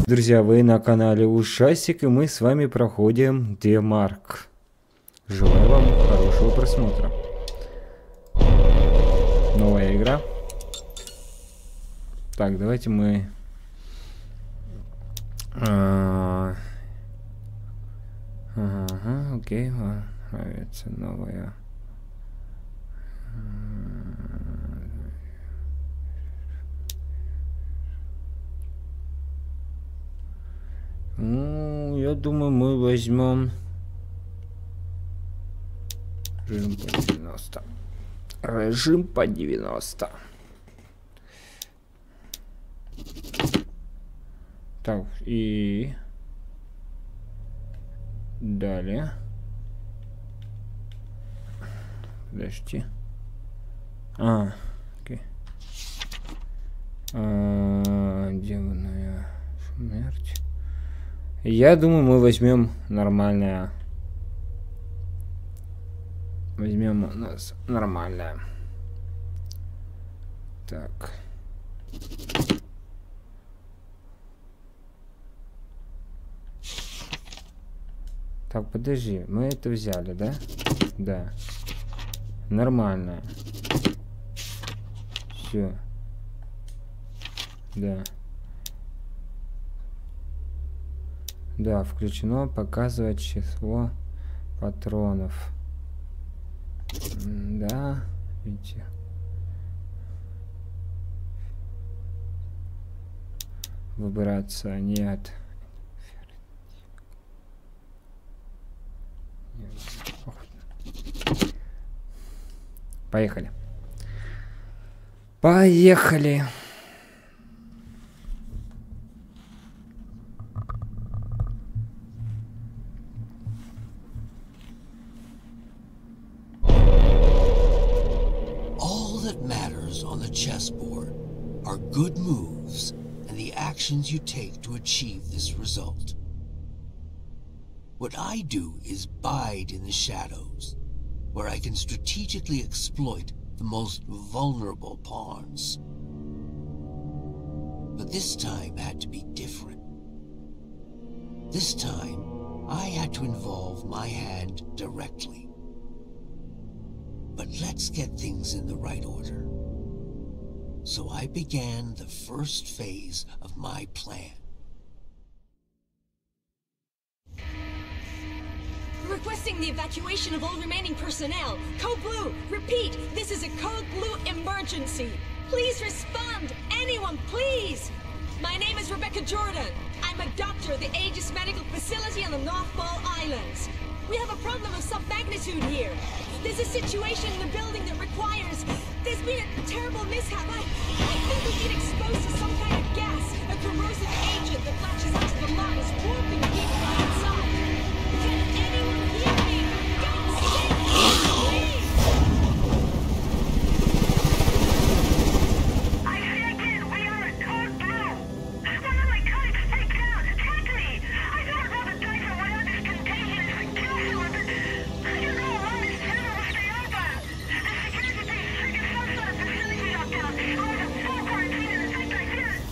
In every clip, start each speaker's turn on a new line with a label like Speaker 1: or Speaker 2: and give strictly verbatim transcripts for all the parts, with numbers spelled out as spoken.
Speaker 1: Друзья, вы на канале Ушастик, и мы с вами проходим Демарк. Желаю вам хорошего просмотра. Новая игра. Так, давайте мы... А... Ага, окей, нравится новая... Ну, я думаю, мы возьмем режим по девяносто. Режим по девяносто. Так, и далее. Подожди. А, окей. А, демонная смерть. Я думаю, мы возьмем нормальное. Возьмем у нас нормальное. Так. Так, подожди, мы это взяли, да? Да. Нормальное. Все. Да. Да, включено показывать число патронов. Да, видите. Выбираться нет. Поехали. Поехали.
Speaker 2: Chessboard are good moves and the actions you take to achieve this result. What I do is bide in the shadows, where I can strategically exploit the most vulnerable pawns. But this time had to be different. This time, I had to involve my hand directly. But let's get things in the right order. So I began the first phase of my plan.
Speaker 3: Requesting the evacuation of all remaining personnel. Code Blue, repeat, this is a Code Blue emergency. Please respond, anyone, please. My name is Rebecca Jordan. I'm a doctor at the Aegis Medical Facility on the North Ball Islands. We have a problem of some magnitude here. There's a situation in the building that requires... There's been a terrible mishap. I, I think we've been exposed to some kind of gas, a corrosive agent that latches onto the lungs, warping people outside. Can anyone hear me? God save me, please!
Speaker 4: I say again, we are at Code Blue. One of my colleagues freaked out. Attack me! I don't roll the dice on whatever this contagion is and kill someone, but I don't know how long this channel will stay open. The security base triggered some sort of facility lockdown. I was in full quarantine and the fact I did it.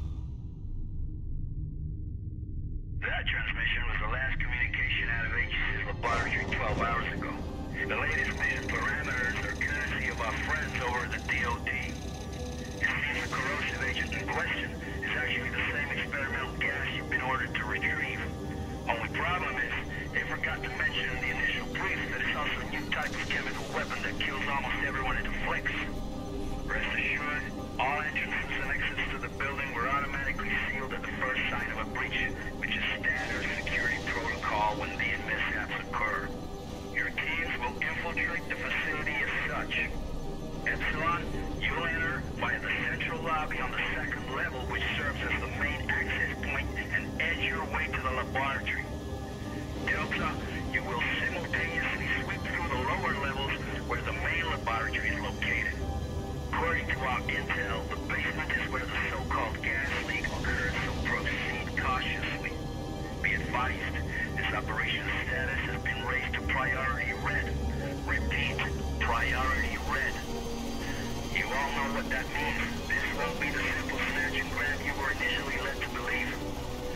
Speaker 4: That transmission was the last communication out of Aegis' laboratory twelve hours ago. The latest mission parameters are courtesy of our friends over at the D O D. It seems the corrosive agent in question is actually the same experimental gas you've been ordered to retrieve. Only problem is, they forgot to mention in the initial brief that it's also a new type of chemical weapon that kills almost everyone it afflicts. Rest assured, all entrances and exits to the building were automatically sealed at the first sign of a breach, which is standard security protocol when these mishaps occur. Your teams will infiltrate the facility as such. Epsilon, you'll enter via the central lobby on the second level, which serves as the main access point, and edge your way to the laboratory. Delta, you will simultaneously sweep through the lower levels where the main laboratory is located. According to our intel, the basement is where the so-called gas leak occurred, so proceed cautiously. Be advised, this operation's status has been raised to priority red. Repeat, priority red. You all know what that means. This won't be the simple snatch and grab you were initially led to believe.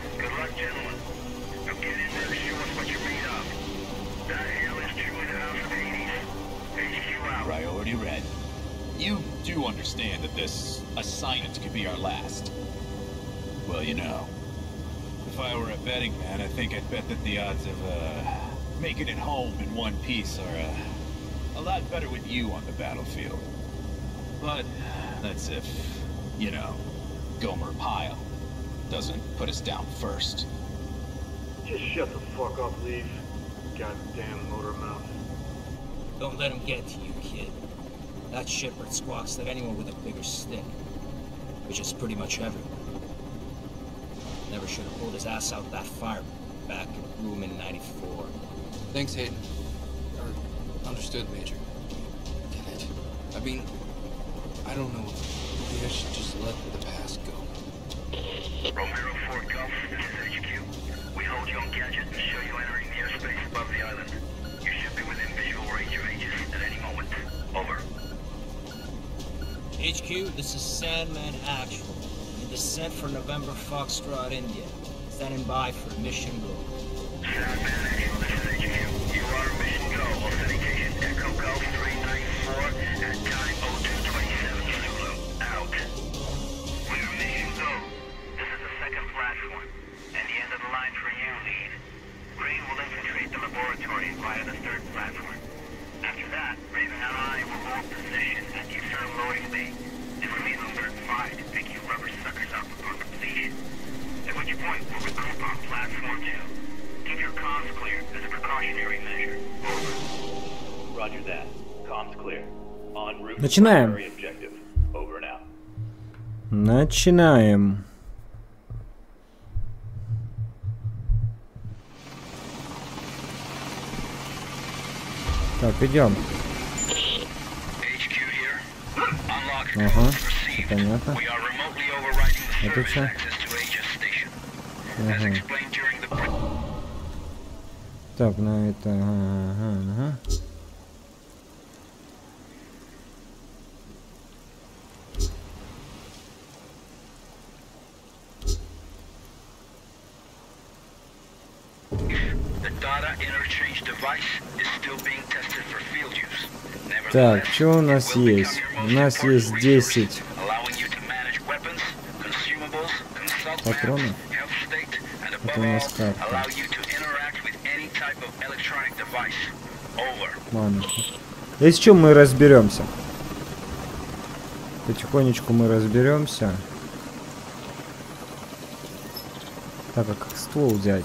Speaker 5: do understand that this assignment could be our last. Well, you know, if I were a betting man, I think I'd bet that the odds of uh, making it home in one piece are uh, a lot better with you on the battlefield. But that's if, you know, Gomer Pyle doesn't put us down first.
Speaker 6: Just shut the fuck up, Leaf. Goddamn motor mouth.
Speaker 7: Don't let him get to you, kid. That Shepard squawks at anyone with a bigger stick, which is pretty much everyone. Never should have pulled his ass out that fire back in room in ninety-four.
Speaker 8: Thanks, Hayden. Or, understood, Major. Get it? I mean, I don't know. Maybe I should just let the past go.
Speaker 4: Romero four Golf, this is H Q. We hold you on gadget and show you entering the airspace above the island. You should be within visual range of Aegis at any moment. Over.
Speaker 7: H Q, this is Sandman Actual. In descent for November Foxtrot, India. Standing by for mission go.
Speaker 4: Sandman Actual, this is H Q. You are mission go. Authentication Echo Golf three nine four at time oh two twenty-seven Zulu. Out. We are mission go. This is the second platform. And the end of the line for you, Lead. Green will infiltrate the laboratory via the third platform. After that, Raven and I will hold position at the external loading bay and remain on alert five to pick you rubber suckers up upon completion. At which point, we'll regroup on platform two. Keep your comms clear as a precautionary measure. Over.
Speaker 9: Roger that. Comms clear. En route to
Speaker 1: Начинаем.
Speaker 9: primary objective. Over and out.
Speaker 1: Начинаем. Так, идем. Ага, понятно. Это что? Ага. Так, на это... Ага, ага. Так, что у нас есть? У нас есть десять патронов. Это у нас карта. Ладно. Если что, мы разберемся. Потихонечку мы разберемся. Так, а как ствол взять?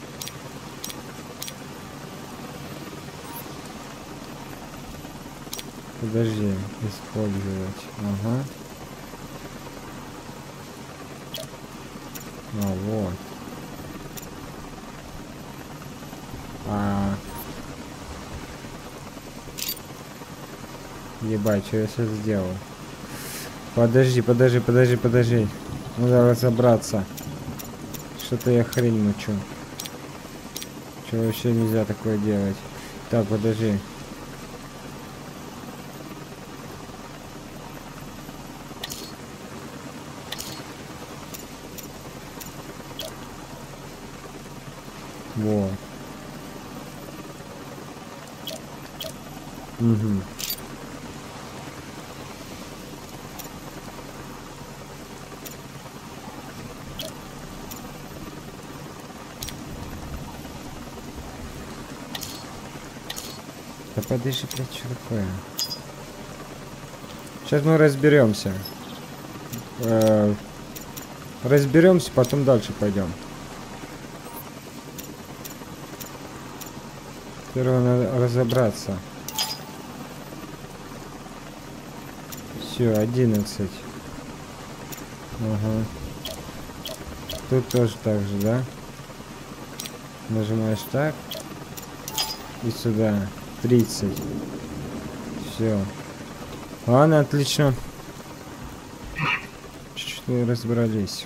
Speaker 1: Подожди, использовать. Ага. А, вот. А. Ебать, что я сейчас сделал? Подожди, подожди, подожди, подожди. Надо разобраться. Что-то я хрень мучу. Что вообще нельзя такое делать? Так, подожди. Вот. Угу. Да подожди, блядь, что такое? Сейчас мы разберемся. Э-э- разберемся, потом дальше пойдем. Первое надо разобраться. Все, одиннадцать. Ага. Тут тоже так же, да? Нажимаешь так. И сюда. тридцать. Все. Ладно, отлично. Чуть-чуть мы разобрались.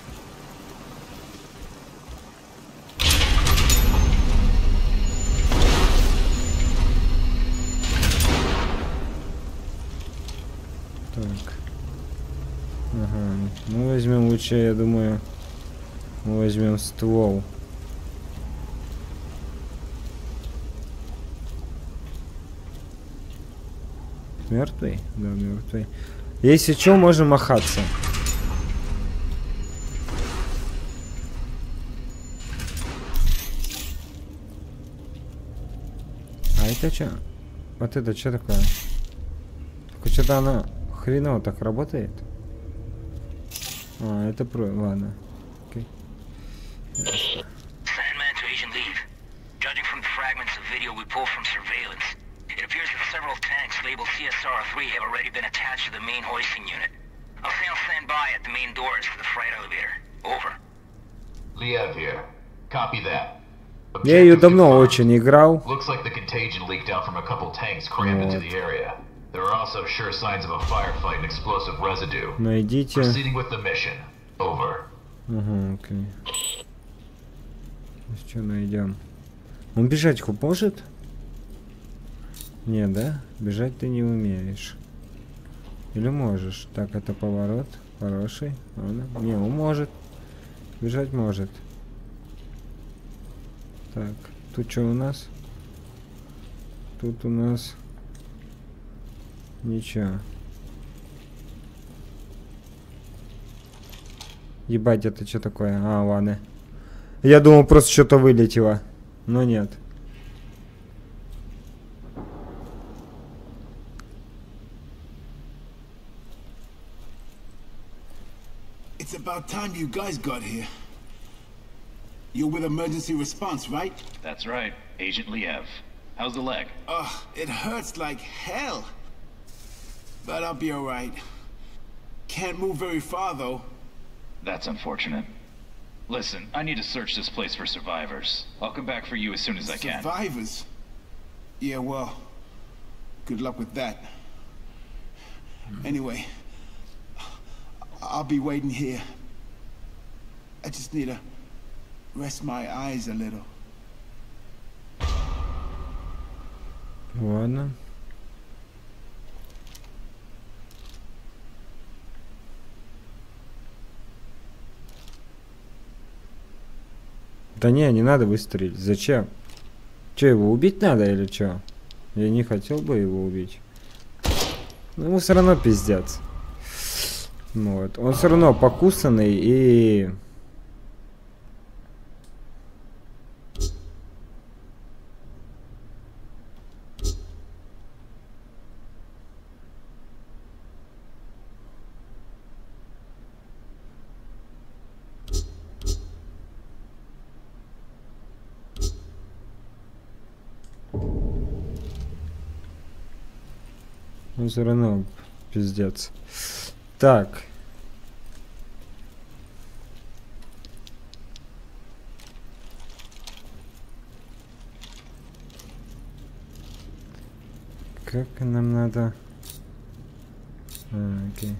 Speaker 1: Так. Ага. Ну возьмем лучше, я думаю, мы возьмем ствол. Мертвый? Да, мертвый. Если что, можем махаться. А это что? Вот это что такое? Только что-то она хреново так работает. А, это про... Ладно. Окей.
Speaker 4: Sandman to Agent Leave. Judging from the fragments of video we pulled from surveillance, it appears that several tanks labeled C S R three have already been attached to the main hoisting unit. I'll say I'll stand by at the main doors to the freight elevator. Over.
Speaker 9: Liev here. Copy that.
Speaker 1: Я ее давно очень играл.
Speaker 9: Looks like the contagion leaked out from a couple tanks crammed into the area. There are also sure signs of a firefight and explosive residue.
Speaker 1: Найдите.
Speaker 9: Proceeding with the mission. Over.
Speaker 1: Ага, окей. Что найдем? Он бежать хоть может? Не, да? Бежать ты не умеешь. Или можешь? Так, это поворот. Хороший. Ладно. Не, он может. Бежать может. Так, тут что у нас? Тут у нас... Ничего. Ебать, это что такое? А, ладно. Я думал, просто что-то вылетело. Но нет.
Speaker 10: It's about time you guys got here. You're with emergency response, right?
Speaker 5: That's right. Agent Liev. How's the leg?
Speaker 10: Ugh, it hurts like hell. But I'll be alright. Can't move very far, though.
Speaker 5: That's unfortunate. Listen, I need to search this place for survivors. I'll come back for you as soon as I can.
Speaker 10: Survivors? Yeah, well, good luck with that. Anyway, I'll be waiting here. I just need to rest my eyes a little.
Speaker 1: Ладно. Да не, не надо выстрелить. Зачем? Че, его убить надо или что? Я не хотел бы его убить. Но ему все равно пиздец. Вот. Он все равно покусанный и... Он все равно пиздец. Так. Как нам надо... А, окей.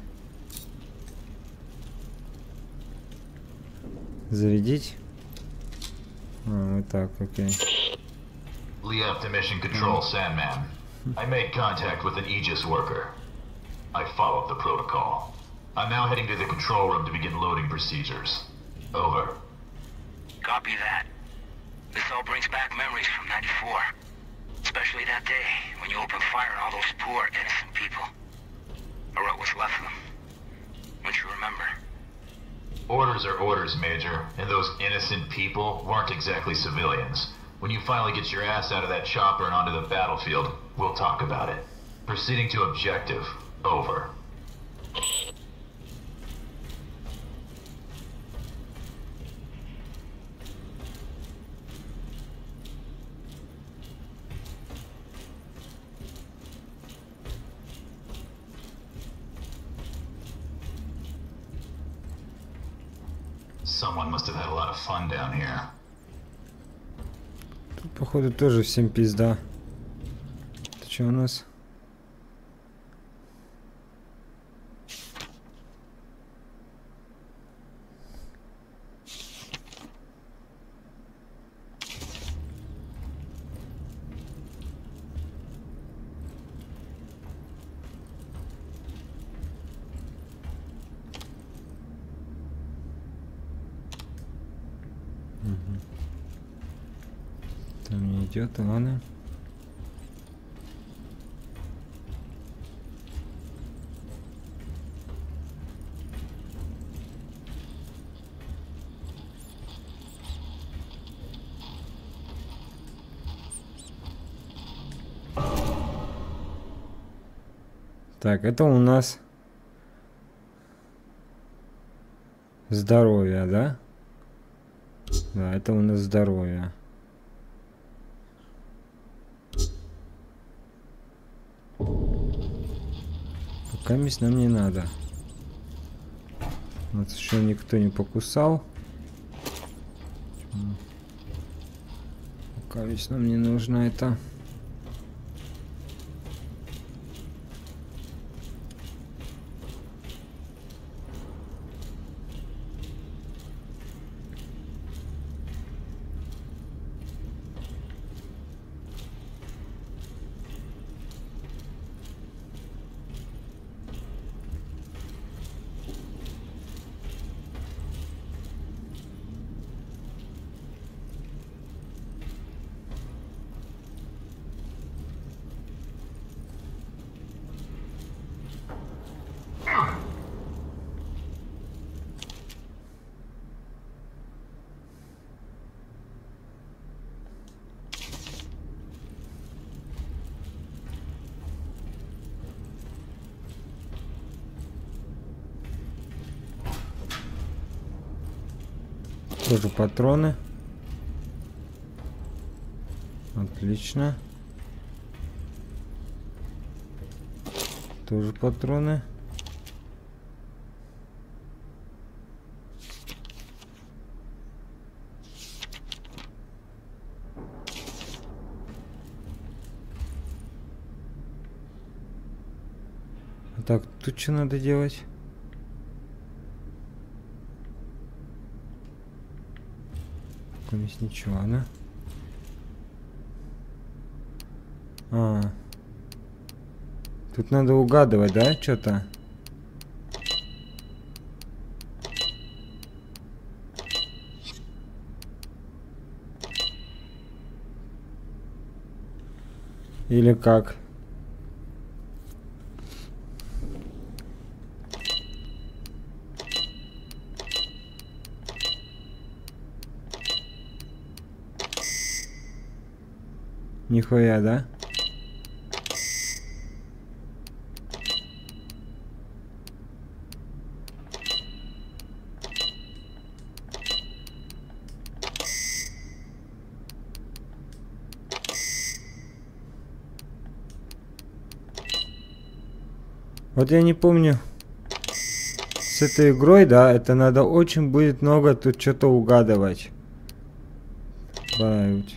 Speaker 1: Зарядить? А, вот так, окей.
Speaker 9: Liev to Mission Control, Sandman. I made contact with an Aegis worker. I followed the protocol. I'm now heading to the control room to begin loading procedures. Over.
Speaker 4: Copy that. This all brings back memories from ninety-four. Especially that day when you opened fire on all those poor, innocent people. Or what was left of them. Don't you remember?
Speaker 9: Orders are orders, Major, and those innocent people weren't exactly civilians. When you finally get your ass out of that chopper and onto the battlefield, we'll talk about it. Proceeding to objective. Over. Someone must have had a lot of fun down here.
Speaker 1: Тут, походу, тоже всем пизда. Это что у нас? Там не идет, ладно. Так, это у нас здоровье, да? Да, это у нас здоровье. Пока месть нам не надо. Вот еще никто не покусал. Пока ведь нам не нужно это. Тоже патроны. Отлично. Тоже патроны. Так, тут что надо делать? Здесь ничего, да? А. Тут надо угадывать, да, что-то? Или как? Нихуя, да? Вот я не помню с этой игрой, да, это надо очень будет много тут что-то угадывать. Добавить.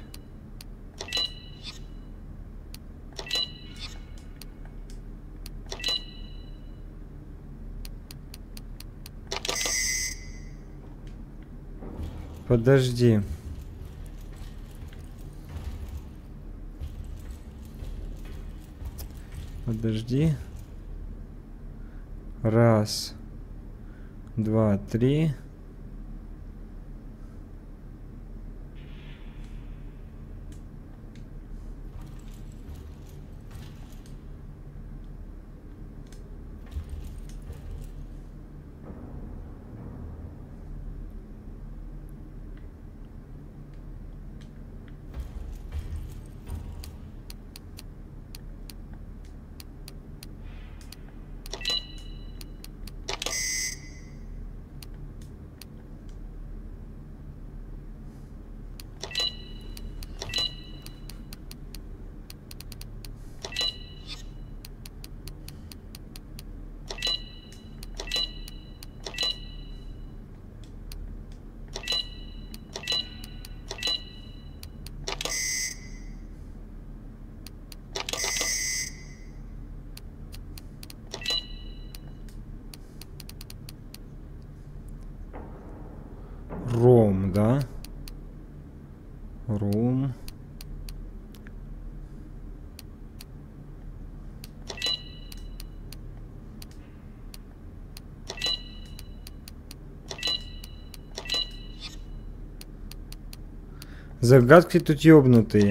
Speaker 1: Подожди. Подожди. Раз, два, три. Ром, да? Ром. Загадки тут ёбнутые.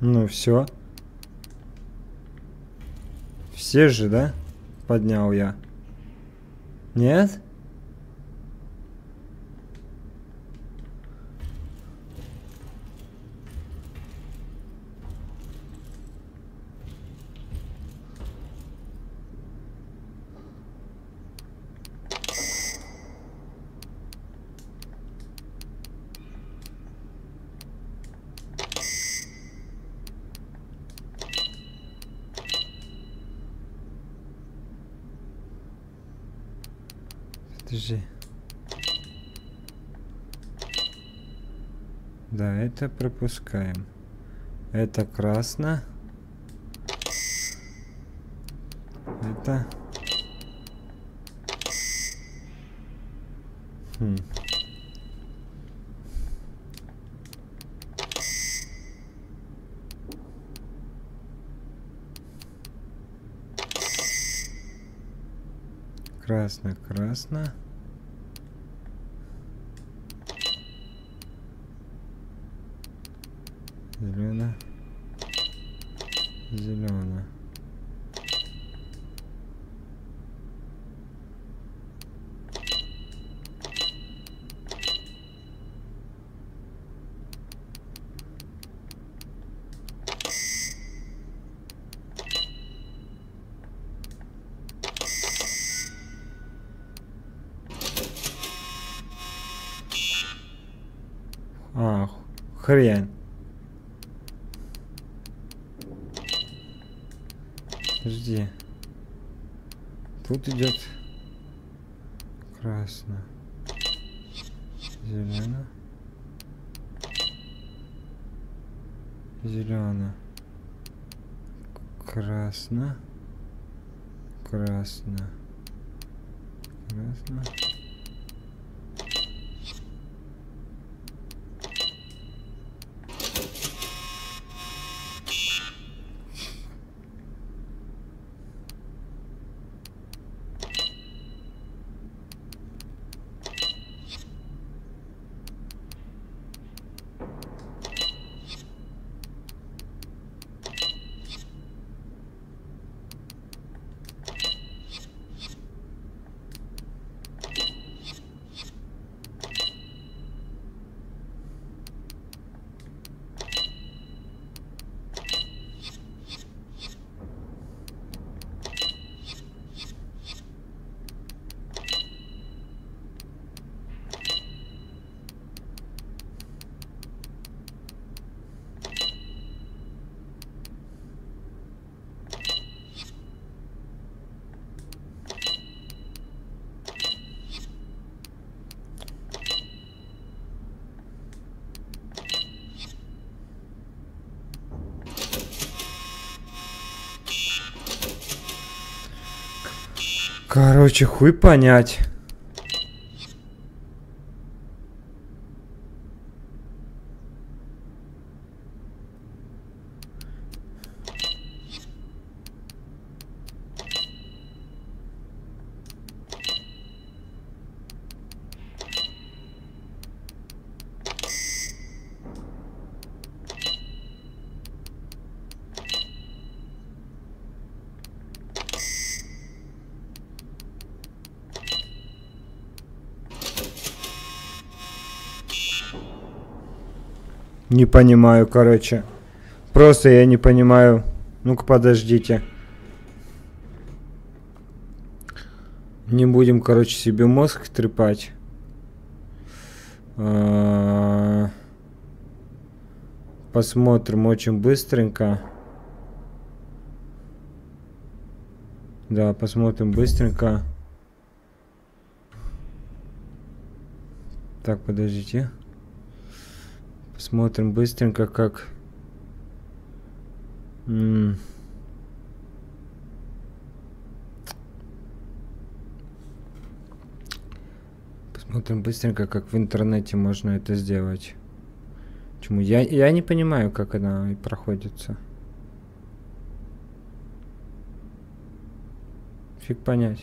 Speaker 1: Ну все. Все же, да? Поднял я. Нет? Подожди. Да, это пропускаем. Это красно. Это... Хм. Красно, красно. Зелено. Зелено. А, хрень. Подожди. Тут идет красно. Зелено. Зелено. Красно. Красно. Красно. Короче, хуй понять. Не понимаю, короче. Просто я не понимаю. Ну-ка, подождите. Не будем, короче, себе мозг трепать. Посмотрим очень быстренько. Да, посмотрим быстренько. Так, подождите. Посмотрим быстренько, как... М Посмотрим быстренько, как в интернете можно это сделать. Почему? Я, я не понимаю, как она проходится. Фиг понять.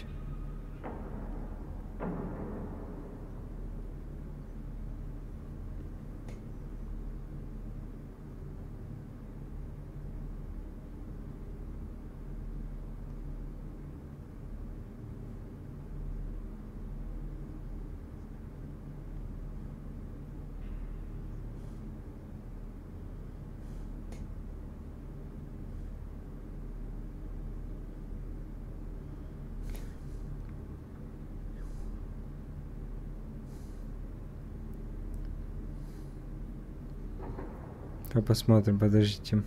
Speaker 1: Сейчас посмотрим, подождите.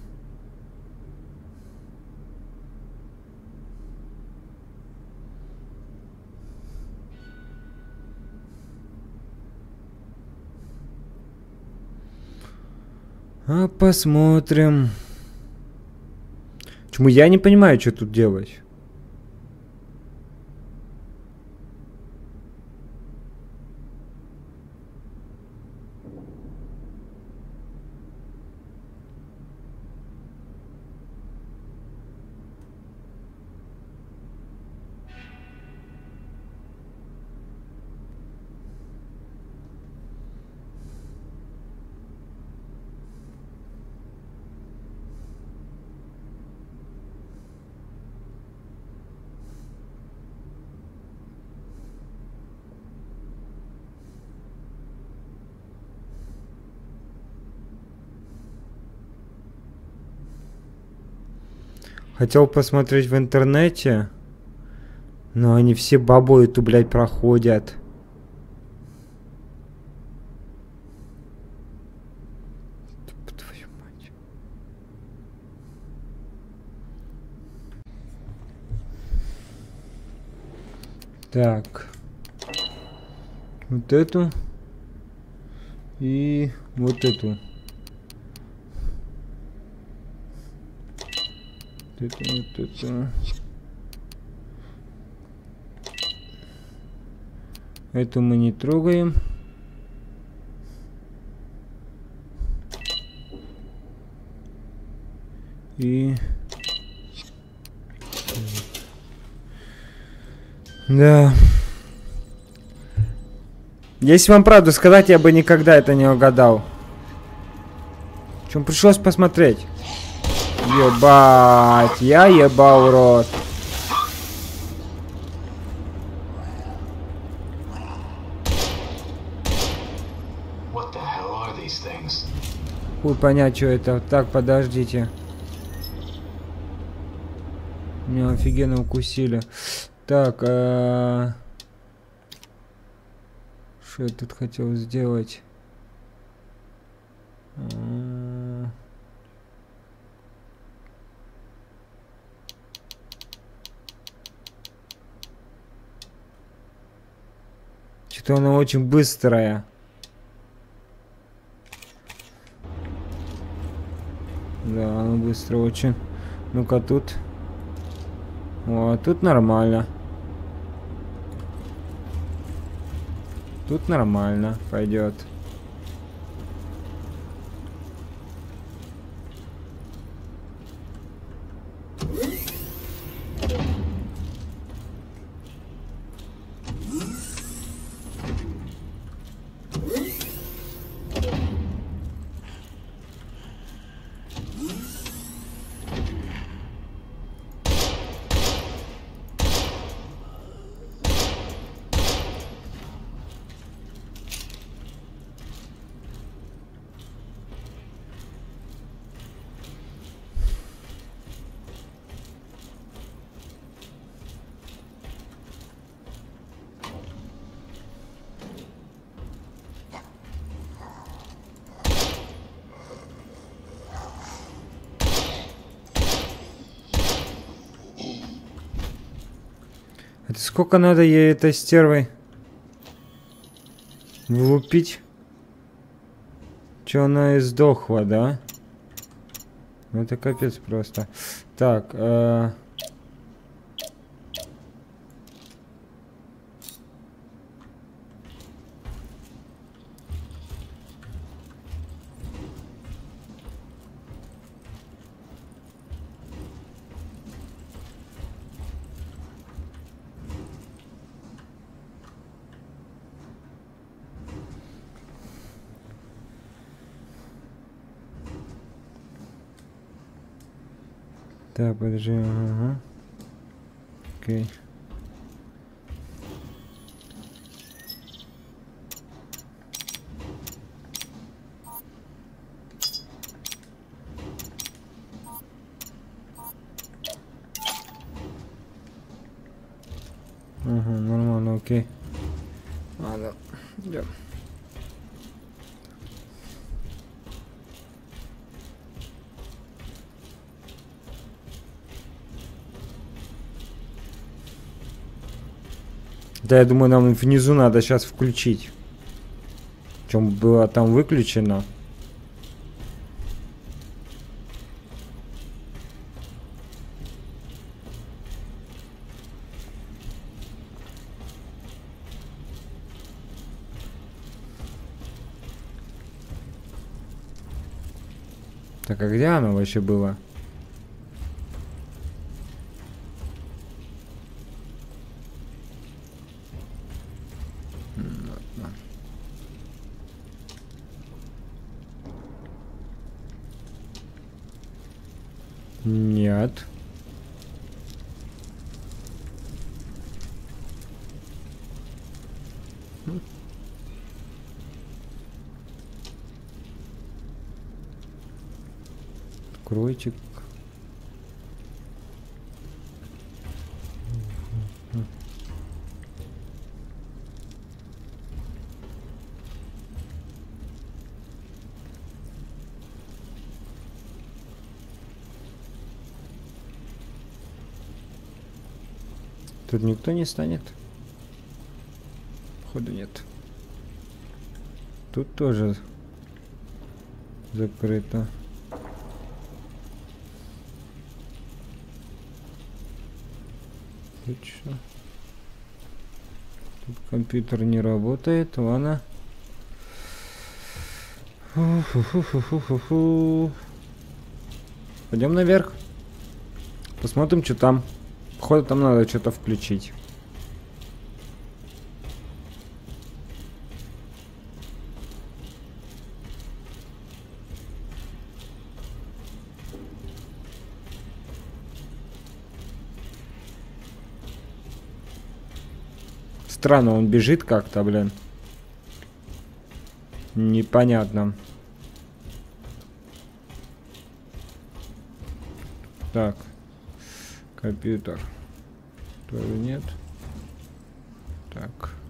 Speaker 1: А посмотрим. Почему я не понимаю, что тут делать? Хотел посмотреть в интернете, но они все бабу эту, блядь, проходят. Твою мать. Так. Вот эту. И вот эту. Это, вот это. Эту мы не трогаем. И... Да. Если вам правду сказать, я бы никогда это не угадал. Причем пришлось посмотреть. Ебать, я ебал рот. Хуй понять, что это. Так, подождите. Меня офигенно укусили. Так, а... что я тут хотел сделать? А... Что-то она очень быстрая. Да, она быстро очень. Ну-ка тут. Вот, тут нормально. Тут нормально пойдет. Это сколько надо ей этой стервой влупить? Че она и сдохла, да? Ну это капец просто. Так, э... Так, подожди, ага. Окей. Ага, нормально, окей. Ладно, идем. Да, я думаю, нам внизу надо сейчас включить. Чем было там выключено. Так, а где оно вообще было? Нет. Кройчик. Тут никто не станет? Походу нет. Тут тоже закрыто. Тут что? Тут компьютер не работает, ладно. Фу-фу-фу-фу-фу-фу. Пойдем наверх. Посмотрим, что там. Походу, там надо что-то включить. Странно, он бежит как-то, блин. Непонятно. Так. Компьютер. Тоже нет. Так.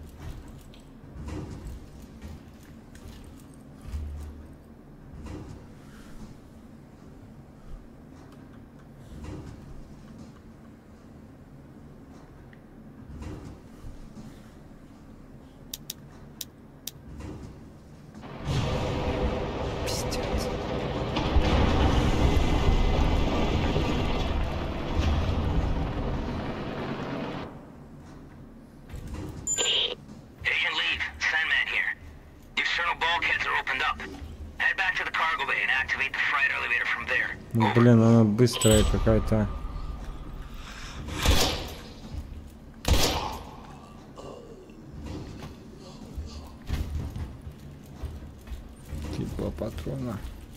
Speaker 1: Блин, она быстрая какая-то. Типа патрона.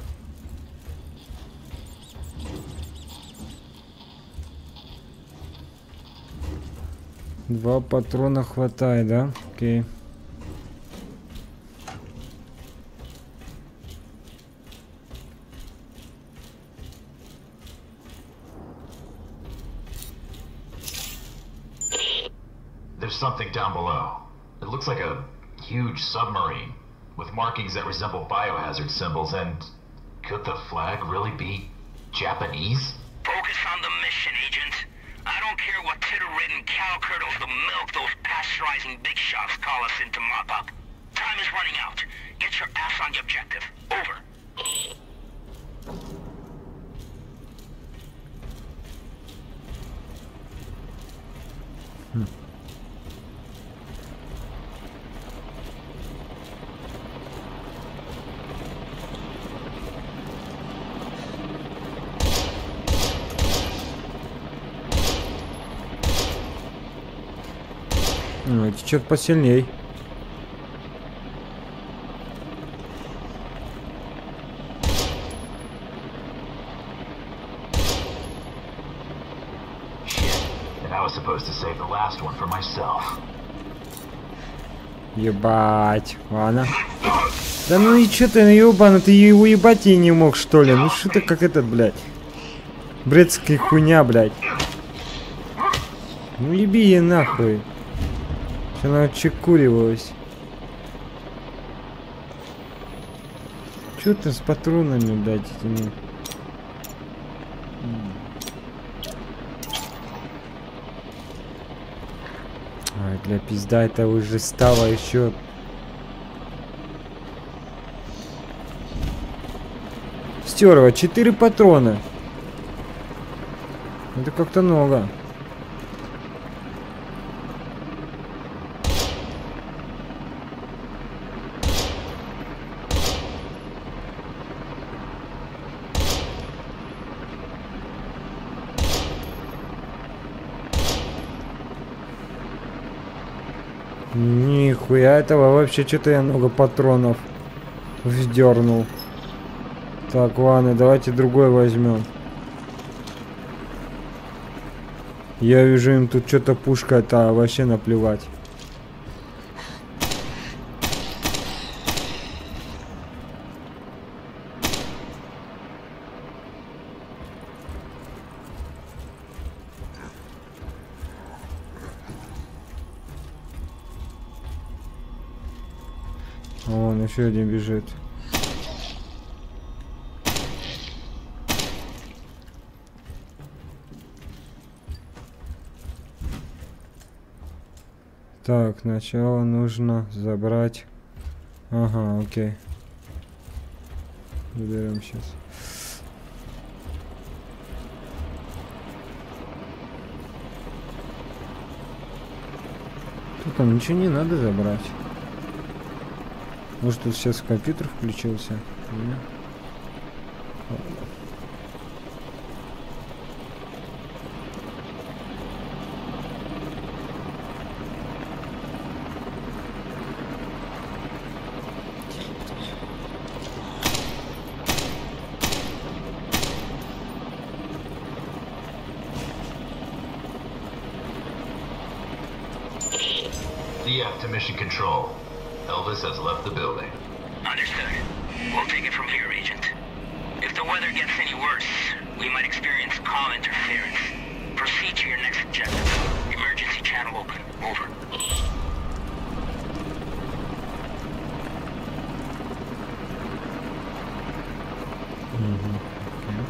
Speaker 1: Два патрона хватает, да? Окей.
Speaker 9: Something down below. It looks like a huge submarine with markings that resemble biohazard symbols, and could the flag really be Japanese?
Speaker 4: Focus on the mission, Agent. I don't care what titter-ridden cow curdles the milk those pasteurizing big shots call us in to mop up. Time is running out. Get your ass on the objective. Over.
Speaker 1: Hmm. Ну, эти что-то посильней. Ебать, ладно. Да ну и чё ты, ебаный, ты его ебать и не мог, что ли? Ну что ты как этот, блядь? Бредская хуйня, блядь. Ну еби ей нахуй. Она отчекуривалась. Чё ты с патронами, блядь, этими? Ай, для пизда, это уже стало еще. Стерва, четыре патрона. Это как-то много. Нихуя этого, вообще что-то я много патронов вздернул. Так, ладно, давайте другой возьмем. Я вижу, им тут что-то пушка, это вообще наплевать. Вон еще один бежит. Так, сначала нужно забрать. Ага, окей. Заберем сейчас. Тут там ничего не надо забрать. Может, тут сейчас компьютер включился? Нет?
Speaker 9: D F to Mission Control. Elvis has left the building.
Speaker 4: Understood. We'll take it from here, Agent. If the weather gets any worse, we might experience comm interference. Proceed to your next objective. Emergency channel open. Over.
Speaker 1: Mm-hmm. Okay.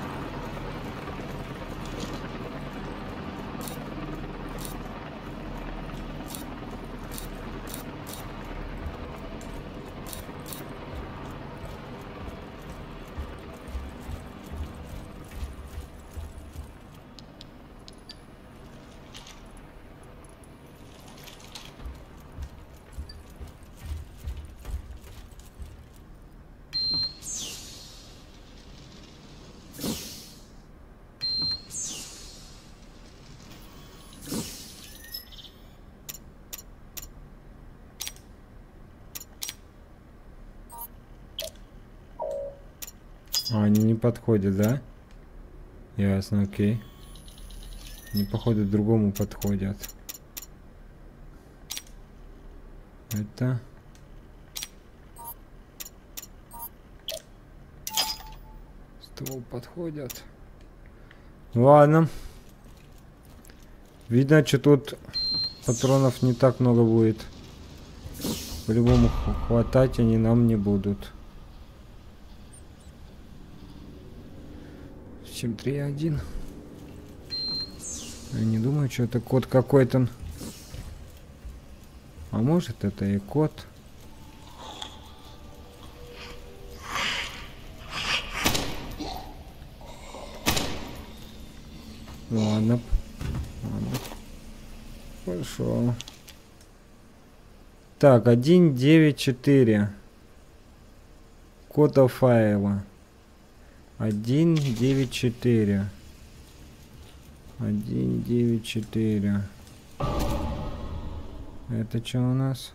Speaker 1: А, они не подходят, да? Ясно, окей. Они, походу, другому подходят. Это... Ствол подходят. Ладно. Видно, что тут патронов не так много будет. По-любому хватать они нам не будут. Чем три один. Я не думаю, что это код какой-то. А может, это и код. Ладно. Ладно. Хорошо. Так, один девять четыре. Код файла. один девять четыре. один девять четыре. Это что у нас?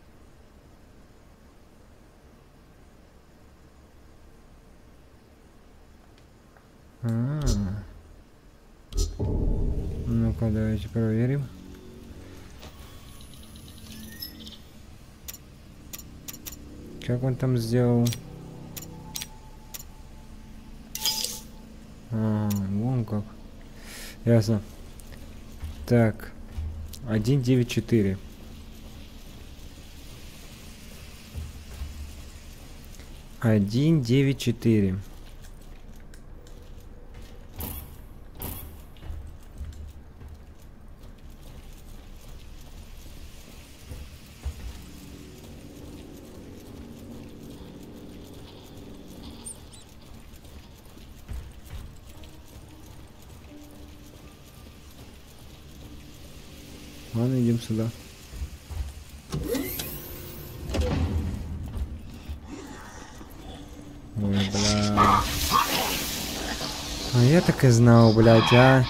Speaker 1: А -а -а. Ну-ка, давайте проверим. Как он там сделал? А, вон как. Ясно. Так. один девять четыре. один девять четыре. Ладно, идем сюда. Ой, бля. А я так и знал, блядь, а.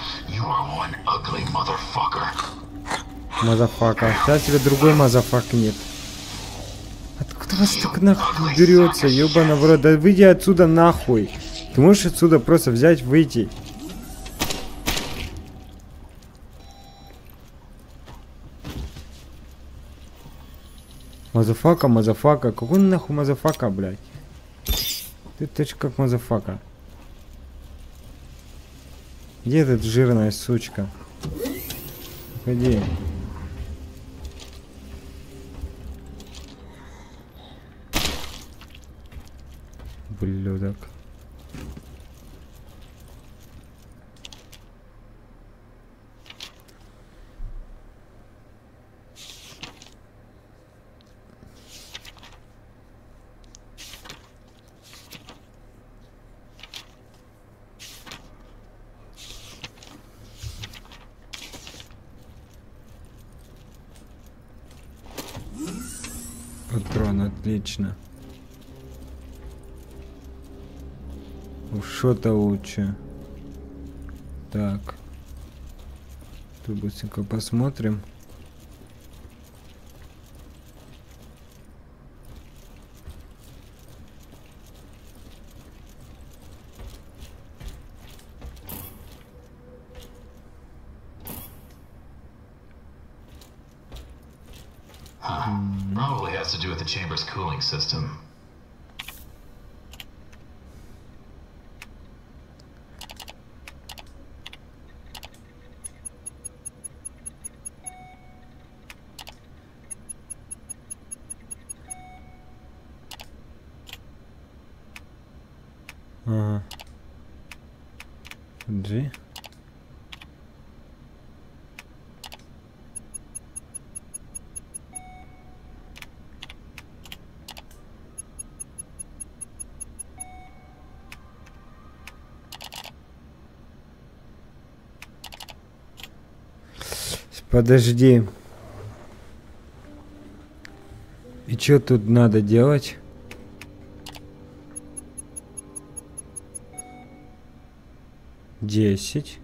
Speaker 1: Мазафака. Сейчас тебе другой мазафак нет. Откуда вас так нахуй берется, ёбана в рот? Да выйди отсюда нахуй. Ты можешь отсюда просто взять, выйти. Мазафака, мазафака. Какой нахуй мазафака, блядь? Ты точно как мазафака. Где эта жирная сучка? Ходи. Блюдок. Патрон, отлично. Что-то лучше. Так. Тут быстренько посмотрим.
Speaker 9: Huh. Probably has to do with the chamber's cooling system.
Speaker 1: Ага. G. Подожди. И что тут надо делать? Десять.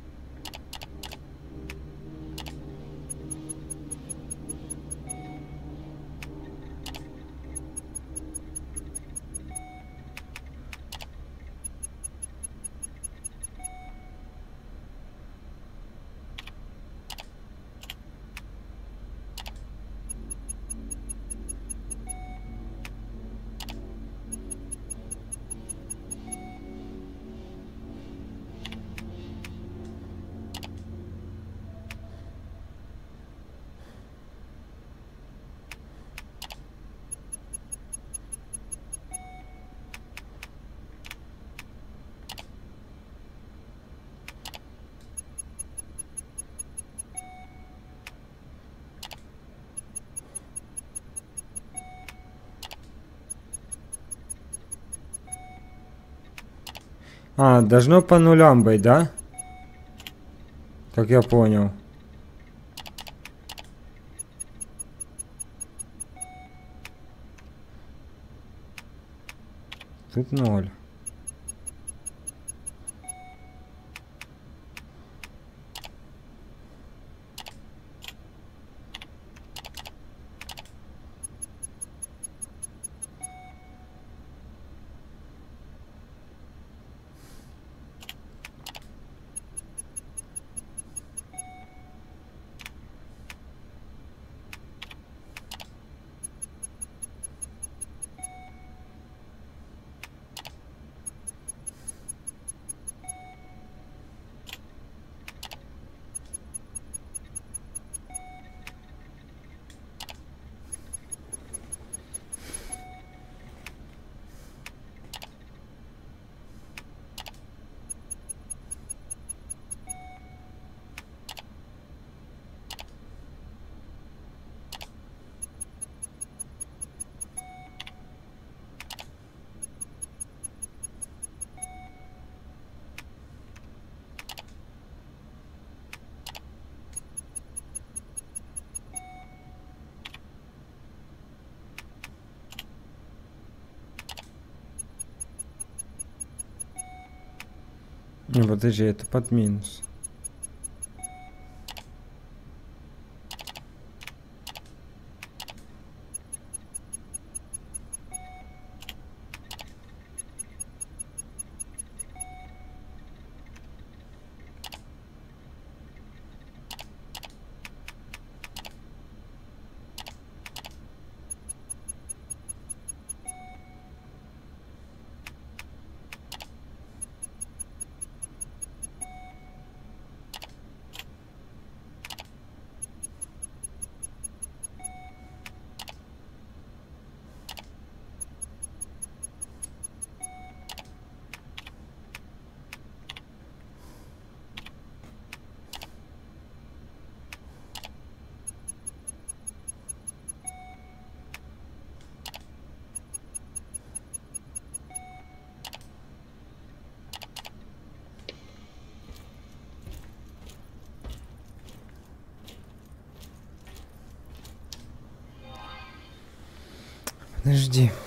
Speaker 1: А, должно по нулям быть, да? Как я понял. Тут ноль. Не, подожди, это под минус. Подожди.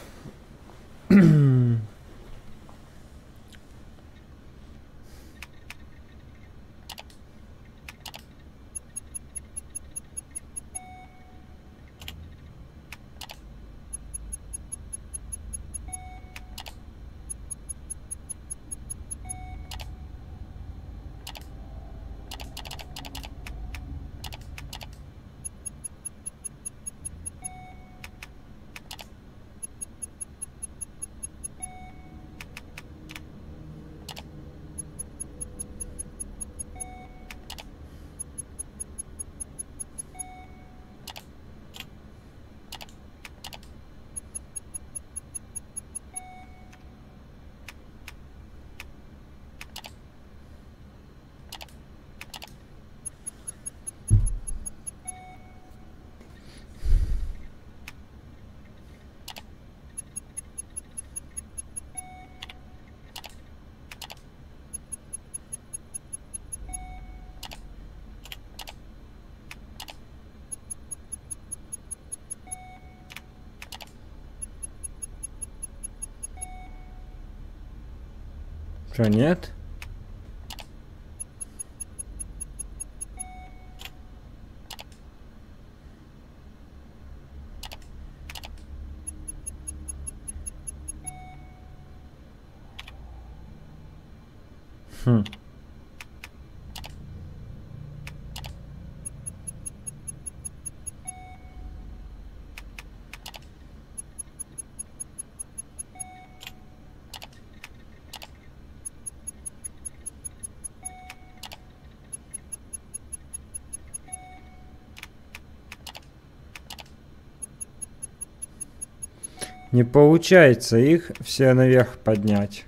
Speaker 1: Что, нет? Хм. Не получается их все наверх поднять.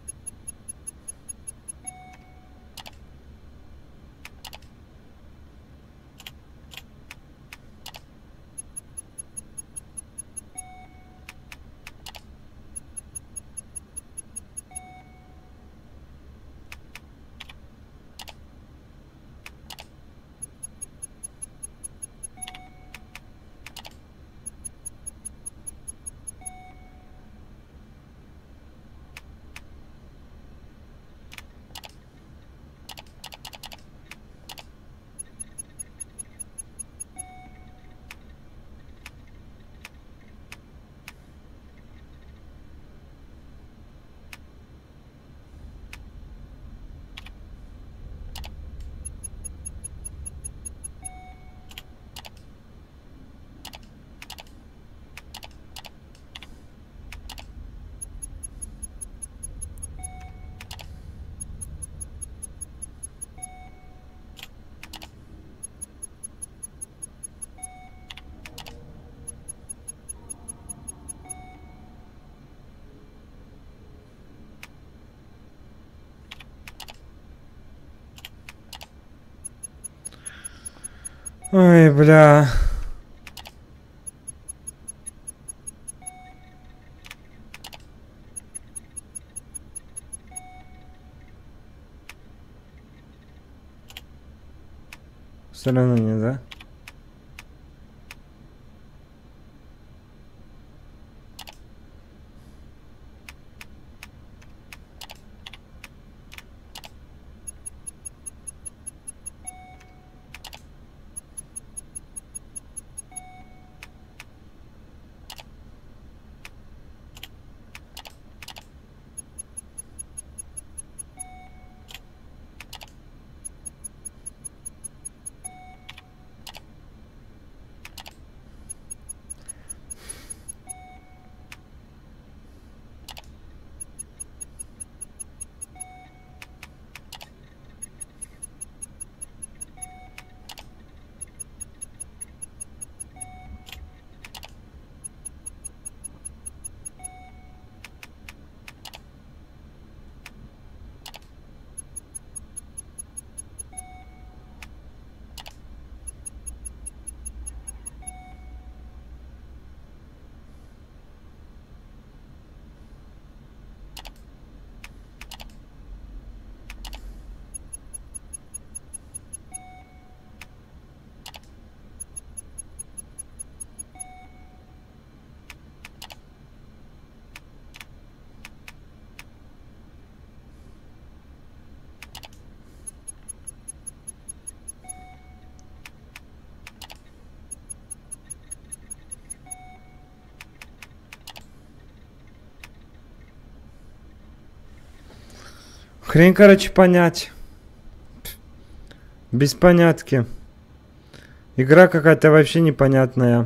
Speaker 1: Ой, бля. Все равно не, да? Хрень, короче, понять. Без понятки. Игра какая-то вообще непонятная.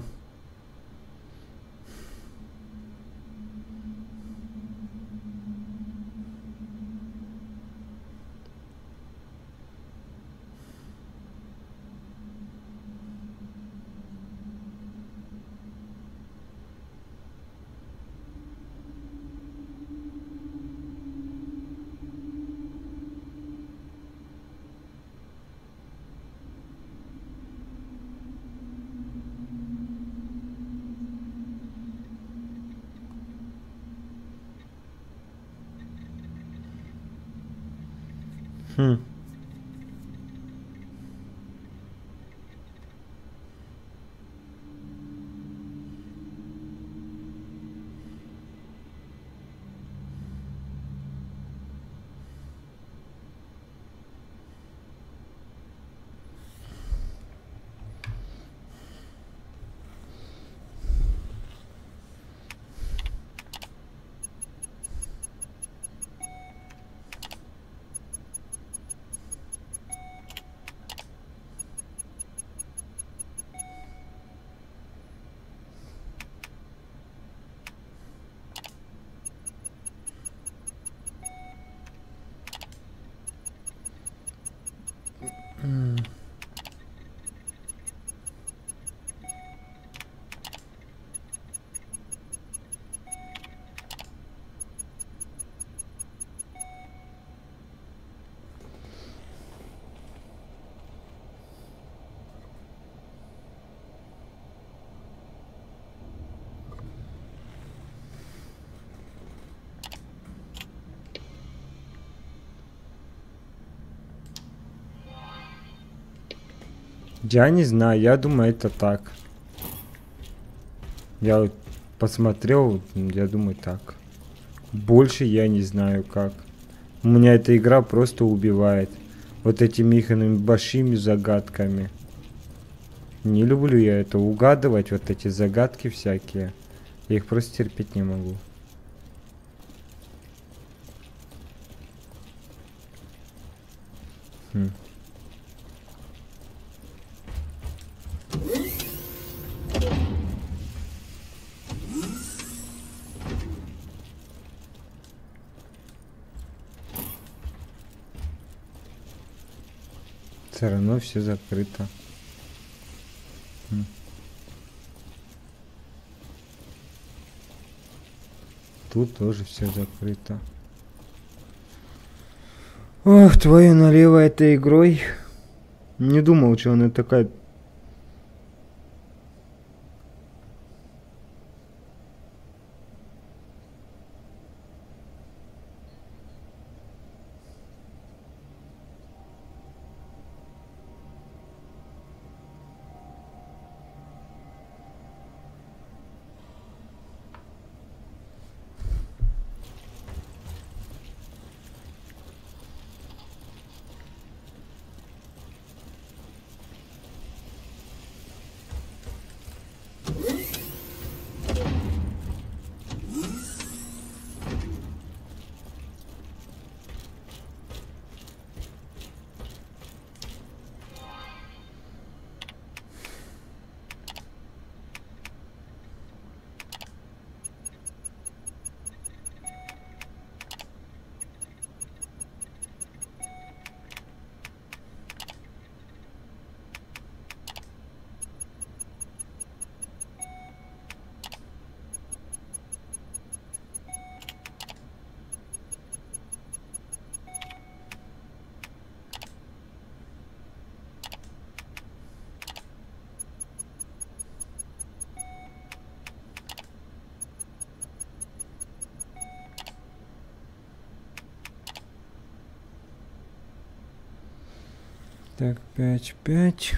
Speaker 1: Хм. Я не знаю, я думаю, это так. Я вот посмотрел, я думаю, так. Больше я не знаю как. У меня эта игра просто убивает. Вот этими ихными большими загадками. Не люблю я это угадывать, вот эти загадки всякие. Я их просто терпеть не могу. Хм. Все равно все закрыто. Хм. Тут тоже все закрыто. Ох, твою налево этой игрой. Не думал, что она такая. Так, пять, пять.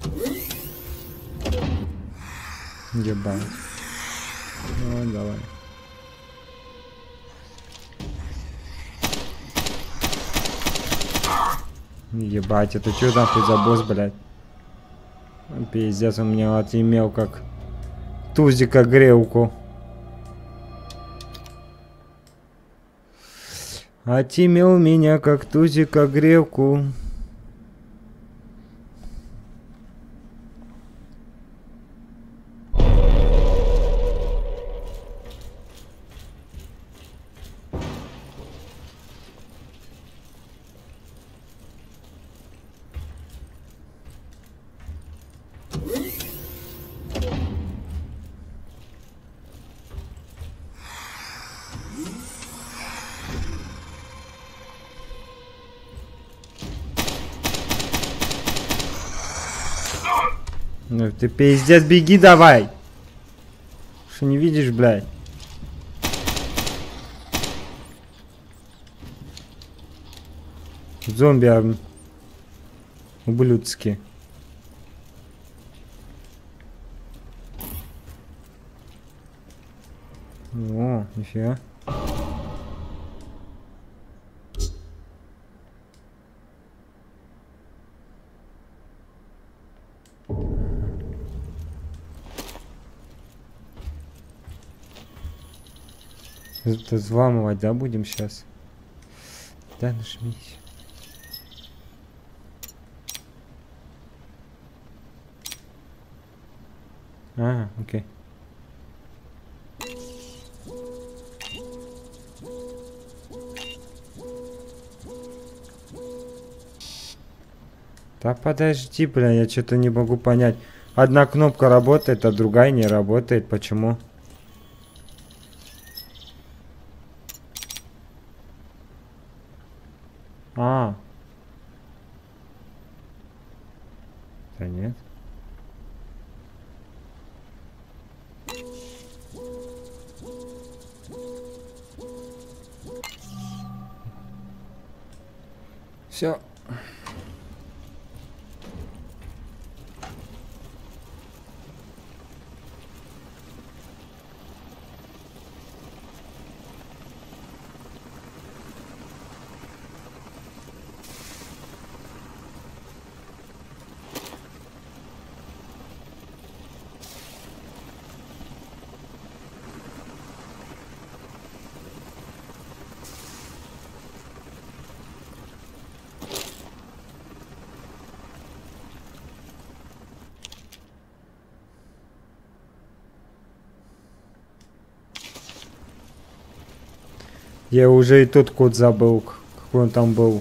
Speaker 1: Ебать. Ну, давай. Ебать, это что нахуй за босс, блядь? Пиздец, он меня отъемел как тузика грелку. Отъемел меня как тузика грелку. Ну ты пиздец, беги давай! Что не видишь, блядь? Зомби об... ублюдские. О, нифига. Это взламывать, да, будем сейчас? Да, нажмись. А, окей. Да подожди, бля, я что-то не могу понять. Одна кнопка работает, а другая не работает. Почему? А. Да нет. Все. Я уже и тот код забыл, какой он там был.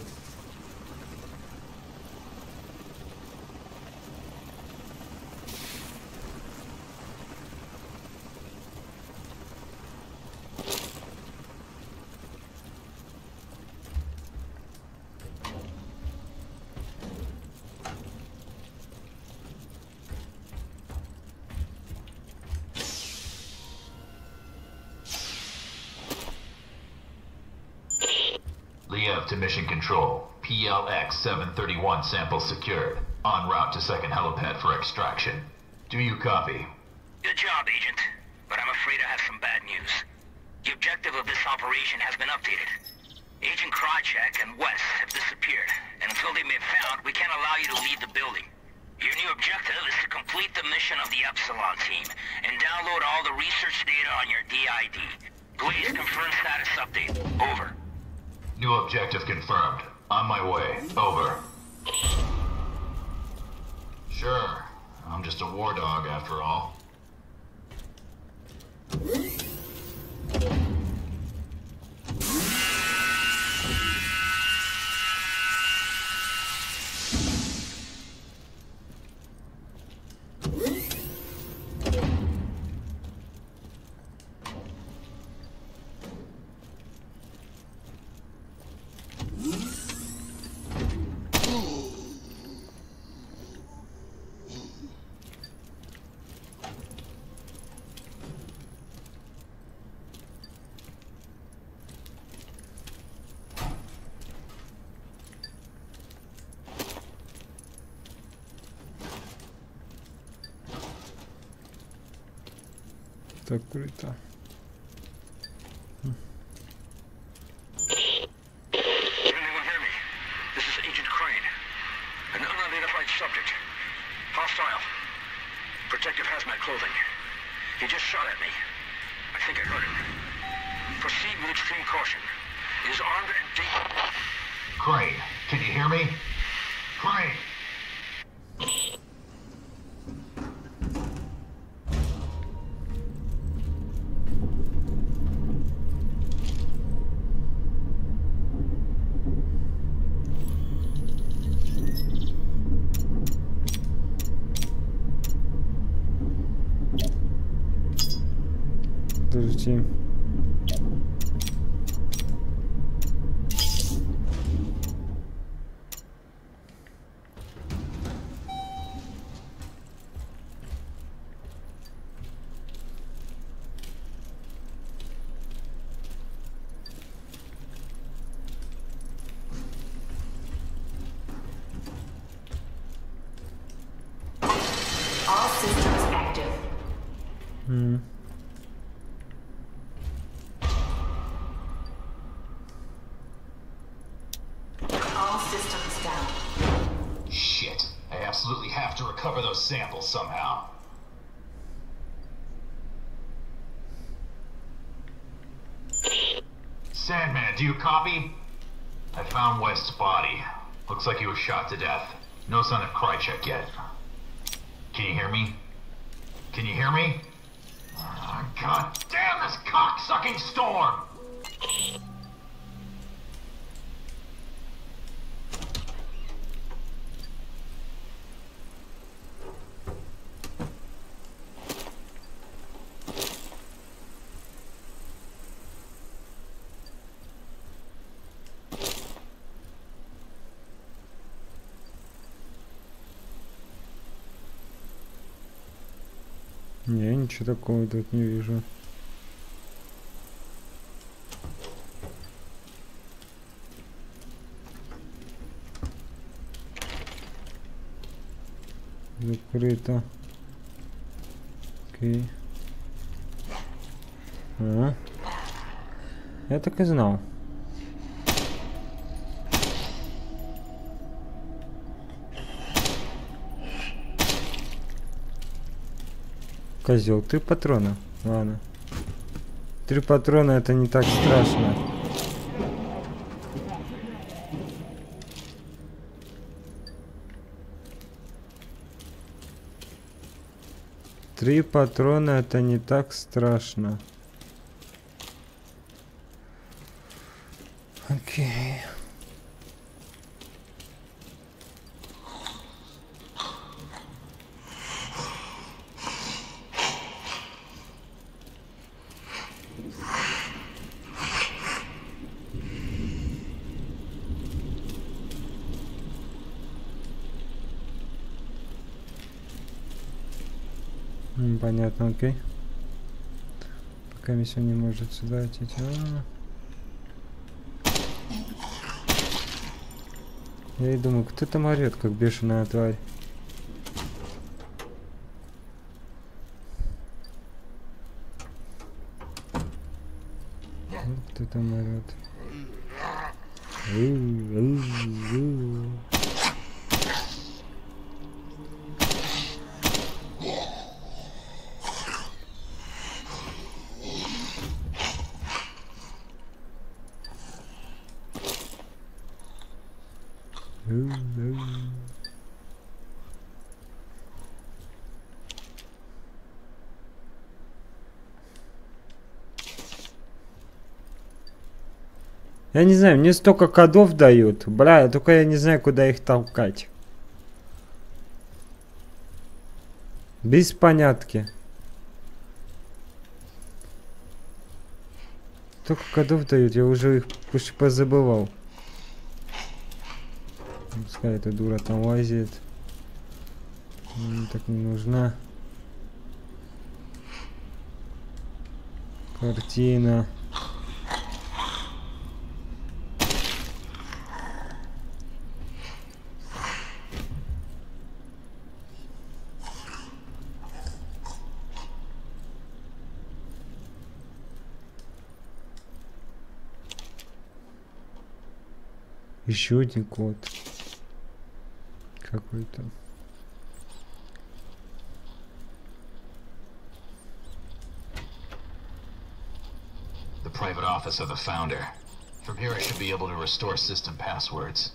Speaker 9: Liev to Mission Control. P L X seven thirty-one sample secured. En route to second helipad for extraction. Do you copy?
Speaker 4: Good job, Agent. But I'm afraid I have some bad news. The objective of this operation has been updated. Agent Krychek and Wes have disappeared, and until they may be found, we can't allow you to leave the building. Your new objective is to complete the mission of the Epsilon team, and download all the research data on your D I D. Please confirm status update. Over.
Speaker 9: New objective confirmed. On my way. Over. Sure. I'm just a war dog after all.
Speaker 1: Закрыто.
Speaker 4: Anyone hear me? This is Agent Crane. An unidentified subject. Hostile. Protective hazmat clothing. He just shot at me. I think I heard him. Proceed with extreme caution. He is armed and dangerous.
Speaker 9: Crane, can you hear me? Crane!
Speaker 1: Подожди.
Speaker 11: All systems active.
Speaker 1: М.
Speaker 11: All systems down.
Speaker 9: Shit. I absolutely have to recover those samples somehow. Sandman, do you copy? I found West's body. Looks like he was shot to death. No sign of Krychek yet. Can you hear me? Can you hear me? Oh, God damn this cock-sucking storm!
Speaker 1: Не, ничего такого тут не вижу. Закрыто. Окей. А. Я так и знал. Козел, три патрона. Ладно. Три патрона это не так страшно. Три патрона это не так страшно. Окей. Понятно, окей. Пока миссия не может сюда идти. Я и думаю, кто там орет, как бешеная тварь. Кто там орет? Я не знаю, мне столько кодов дают. Бля, только я не знаю, куда их толкать. Без понятки. Столько кодов дают, я уже их почти позабывал. Пускай эта дура там лазит. Мне так не нужна. Картина. Еще один код. Какой-то.
Speaker 9: The private office of the founder. From here I should be able to restore system passwords.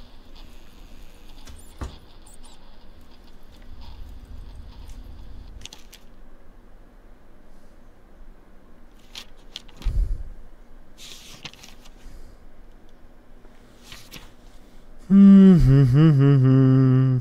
Speaker 1: Mm-hmm.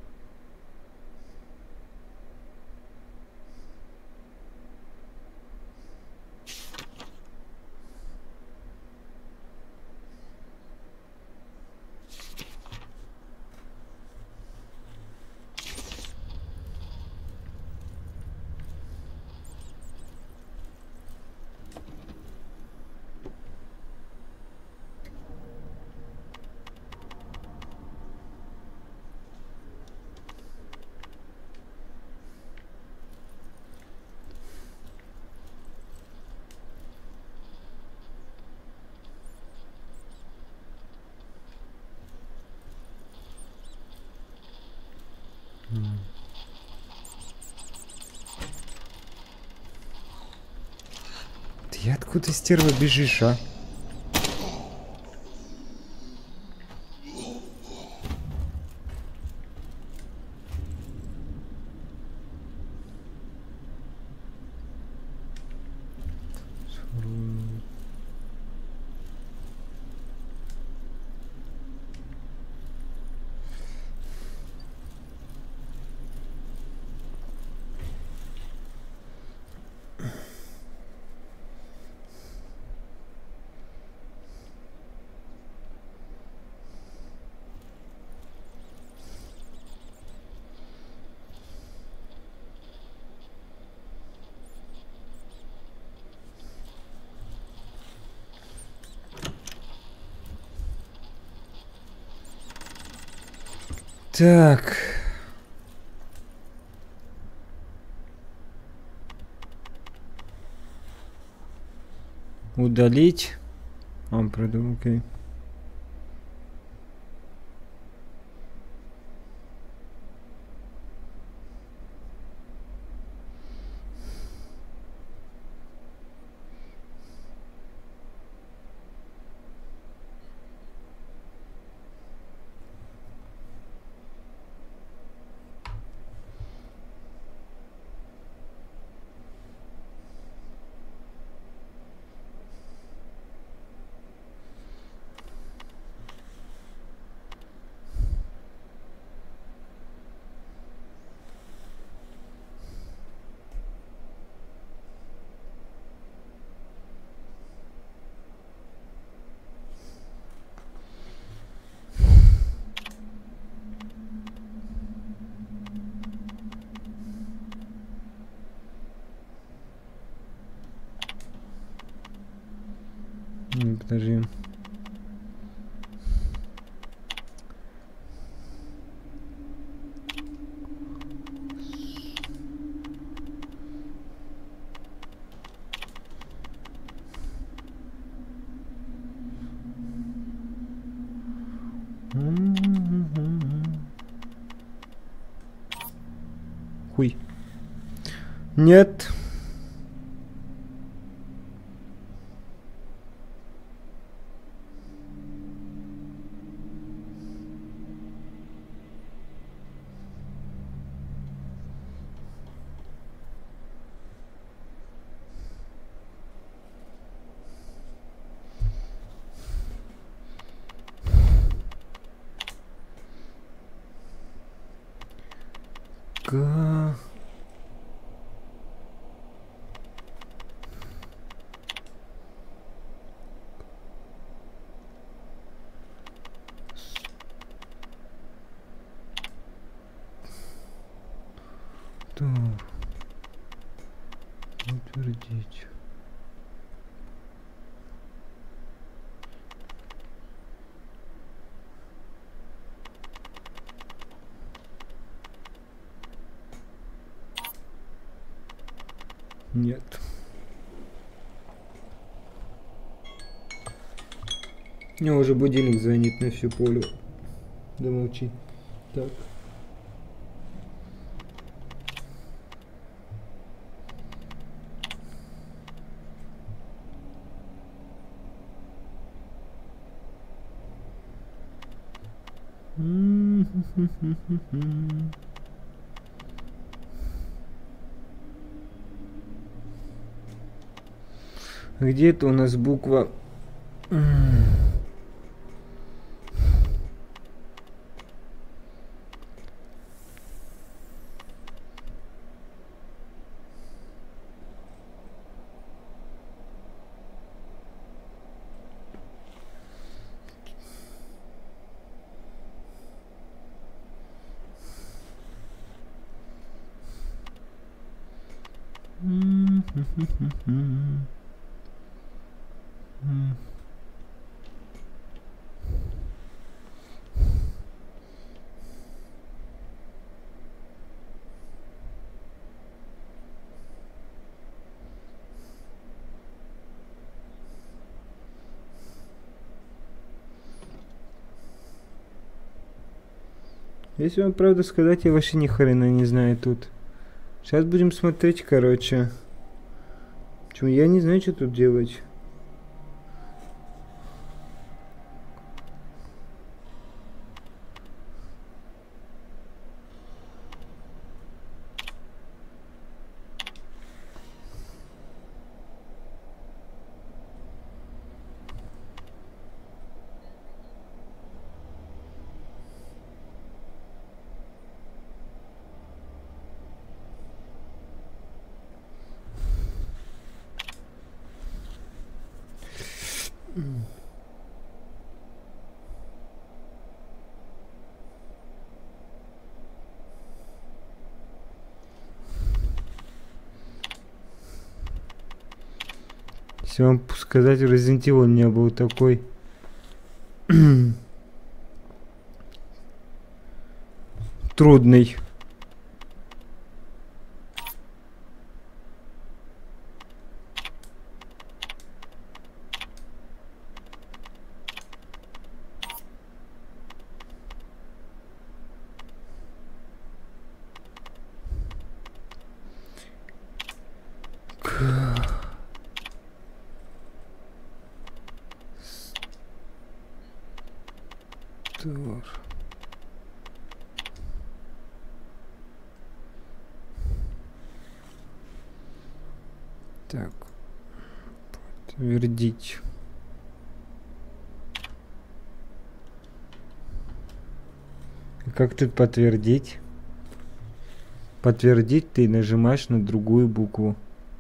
Speaker 1: Ты откуда, стерва, бежишь, а? Так. Удалить. Он продумал, окей. Подожди. Хуй. Нет. Га. Да. Утвердить. Нет. У него уже будильник звонит на всю полю. Да молчи. Так. Где это у нас буква? Если вам правду сказать, я вообще ни хрена не знаю тут. Сейчас будем смотреть, короче. Почему я не знаю, что тут делать. Если вам сказать, Resident Evil не был такой трудный. Так, подтвердить. Как тут подтвердить? Подтвердить ты нажимаешь на другую букву.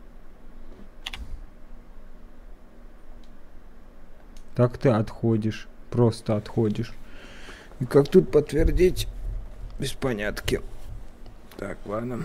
Speaker 1: Так ты отходишь, просто отходишь. И как тут подтвердить? Без понятки. Так, ладно.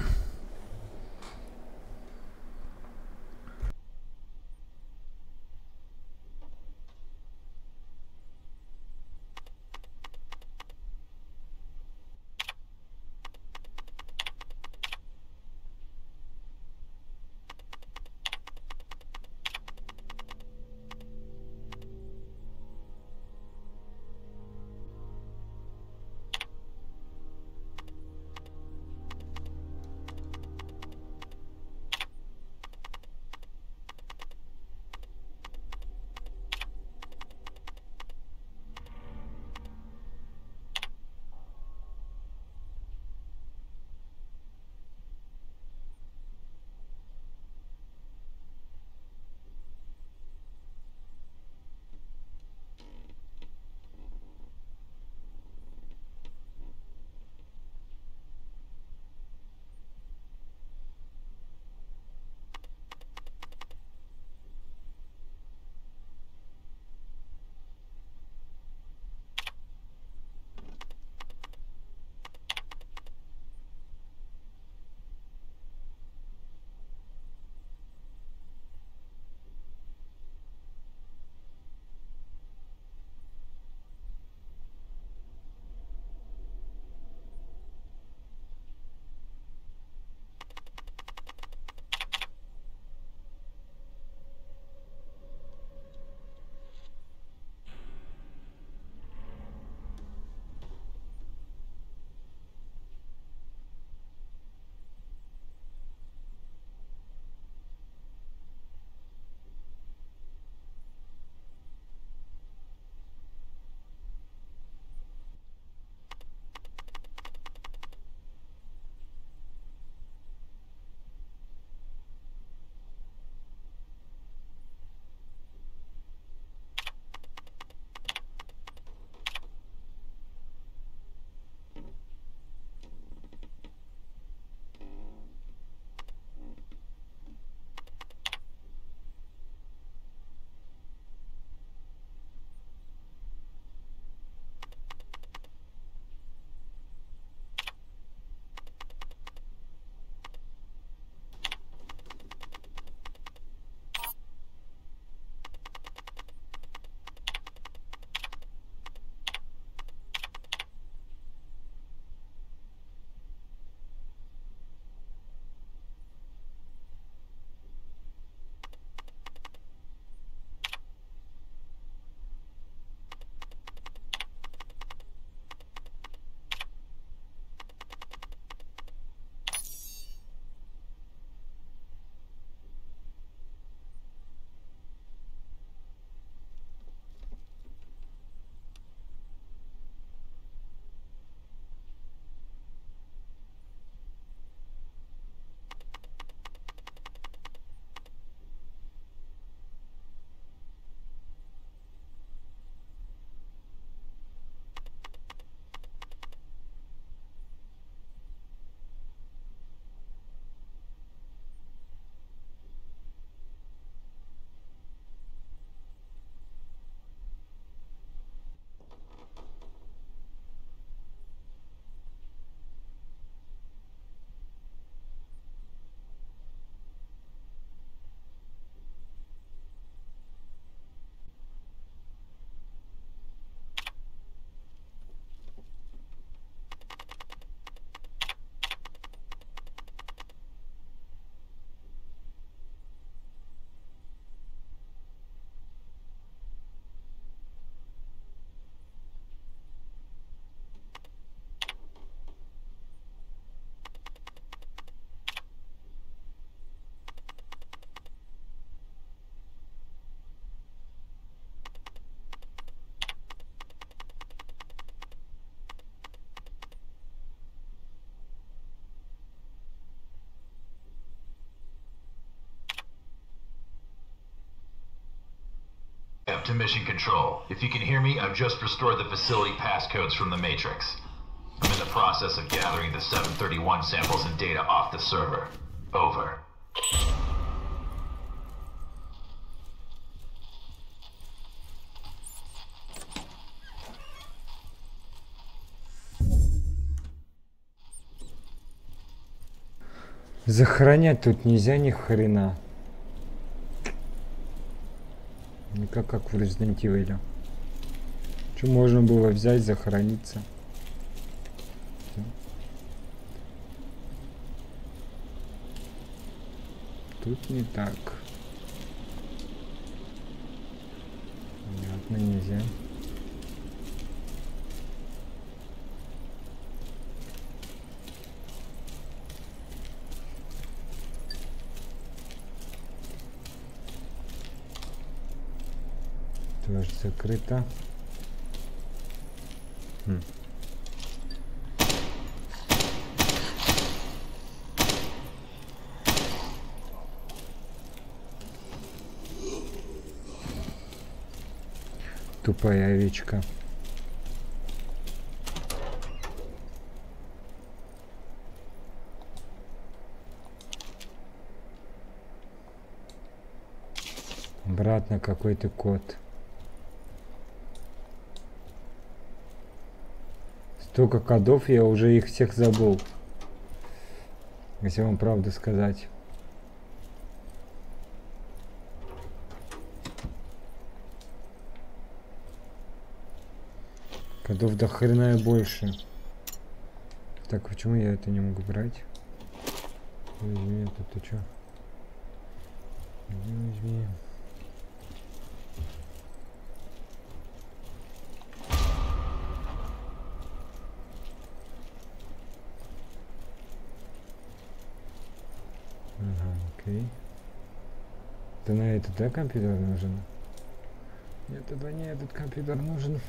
Speaker 9: Up to mission control. If you can hear me, I've just restored the facility passcodes from the Matrix. I'm in the process of gathering the seven thirty-one samples and data off the server. Over.
Speaker 1: Захоронять тут нельзя ни хрена. Не как, как в Resident Evil. Что можно было взять, захорониться? Тут не так. Понятно, нельзя. Тоже закрыто. Хм. Тупая овечка. Обратно какой-то код. Столько кодов, я уже их всех забыл. Если вам правду сказать. Кодов до хрена и больше. Так, почему я это не могу брать? Возьми это, ты чё? Возьми, возьми. Ага, окей. Это на этот, да, компьютер нужен? Нет, это не этот компьютер нужен.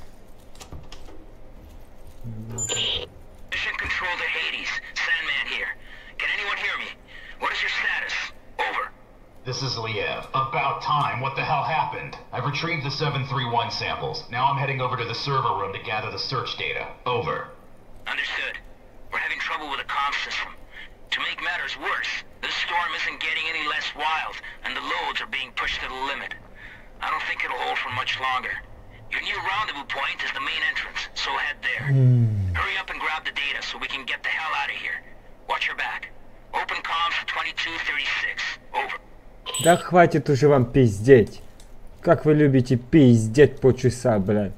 Speaker 4: Mission control to Hades. Sandman here. Can anyone hear me? What is your status? Over.
Speaker 9: This is Liev. About time. What the hell happened? I've retrieved the seven three one samples. Now I'm heading over to the server room to gather the search data. Over.
Speaker 4: Understood. We're having trouble with the comm system. To make matters worse, this storm isn't getting any less wild, and the loads are being pushed to the limit. I don't think it'll hold for much longer. Your new rendezvous point is the main entrance, so head there.
Speaker 1: Mm.
Speaker 4: Hurry up and grab the data so we can get the hell out of here. Watch your back. Open comms for twenty-two thirty-six. Over.
Speaker 1: Да хватит уже вам пиздеть. Как вы любите пиздеть по часа, блядь.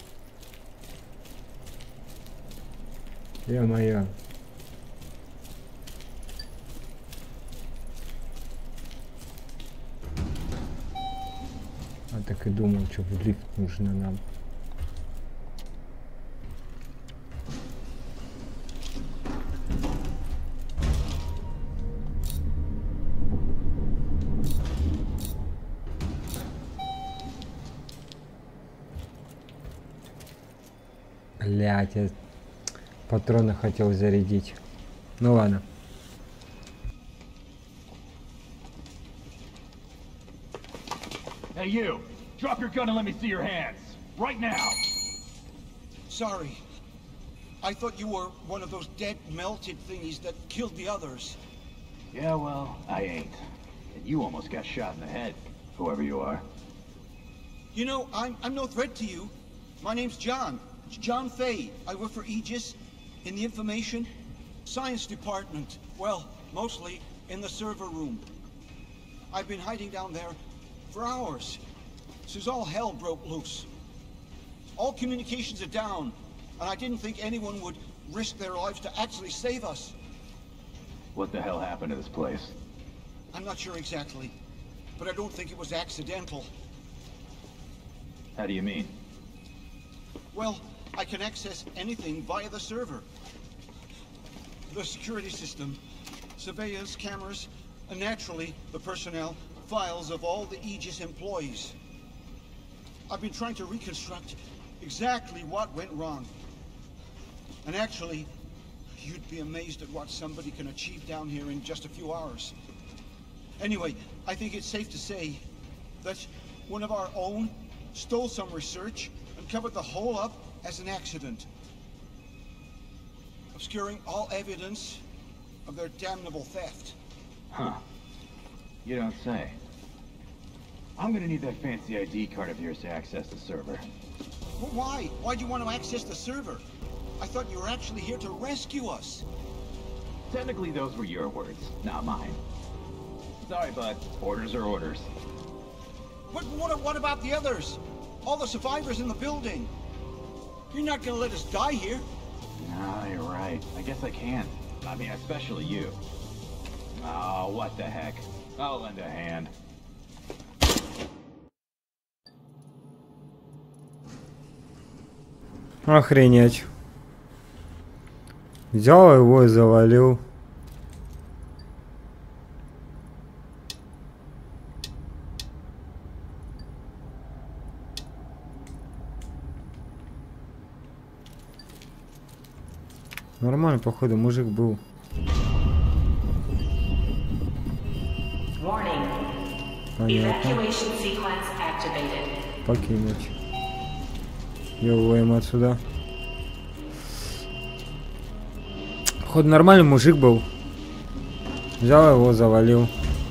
Speaker 1: Ё-моё. А так и думал, что в лифт нужно нам. Блять, я патроны хотел зарядить. Ну ладно.
Speaker 5: Hey you! Drop your gun and let me see your hands! Right now!
Speaker 10: Sorry. I thought you were one of those dead, melted thingies that killed the others.
Speaker 5: Yeah, well, I ain't. And you almost got shot in the head, whoever you are.
Speaker 10: You know, I'm, I'm no threat to you. My name's John. John Fay. I work for Aegis in the Information Science Department. Well, mostly in the server room. I've been hiding down there for hours, since all hell broke loose. All communications are down, and I didn't think anyone would risk their lives to actually save us.
Speaker 5: What the hell happened to this place?
Speaker 10: I'm not sure exactly, but I don't think it was accidental.
Speaker 5: How do you mean?
Speaker 10: Well, I can access anything via the server. The security system, surveillance cameras, and naturally, the personnel files of all the Aegis employees. I've been trying to reconstruct exactly what went wrong. And actually, you'd be amazed at what somebody can achieve down here in just a few hours. Anyway, I think it's safe to say that one of our own stole some research and covered the whole up as an accident, obscuring all evidence of their damnable theft.
Speaker 5: Huh. You don't say. I'm gonna need that fancy I D card of yours to access the server.
Speaker 10: Well, why? Why do you want to access the server? I thought you were actually here to rescue us.
Speaker 5: Technically, those were your words, not mine. Sorry, bud. Orders are orders.
Speaker 10: But what, what about the others? All the survivors in the building? You're not gonna let us die here.
Speaker 5: No, you're right. I guess I can't. I mean, especially you. Oh, what the heck. I'll lend a hand.
Speaker 1: Охренеть. Взял его и завалил. Нормально, походу, мужик был. Понятно. Покинуть. Его отсюда. Походу, нормальный мужик был. Взял его, завалил.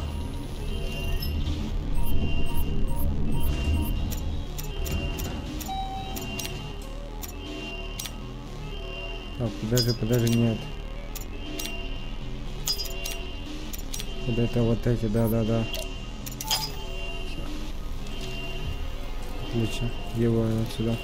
Speaker 1: Так, подожди, подожди, нет. Вот это вот эти, да-да-да. Отлично. Его отсюда.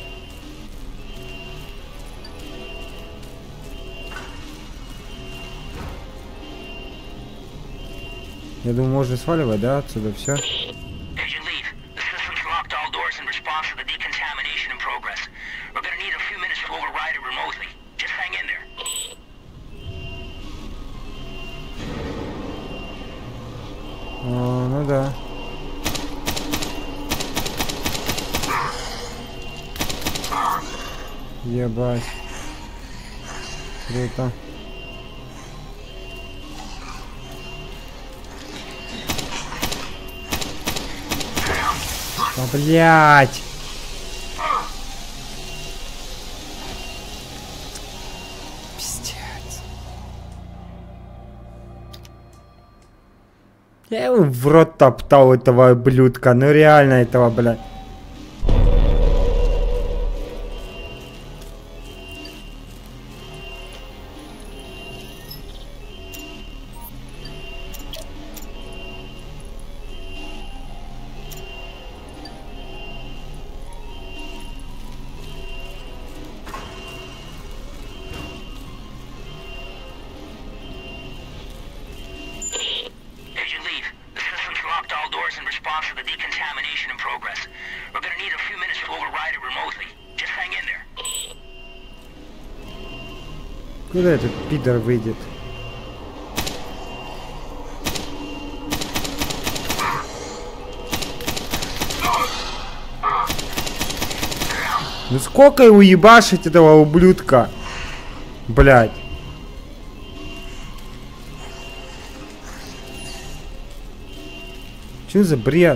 Speaker 1: Я думаю, можно сваливать, да, отсюда все. О, ну да. Ебать. Круто. А, блядь! Пиздец. Я его в рот топтал, этого ублюдка. Ну реально этого, блядь. Куда этот пидор выйдет? Ну сколько его ебашить, этого ублюдка? Блядь. Что за бред?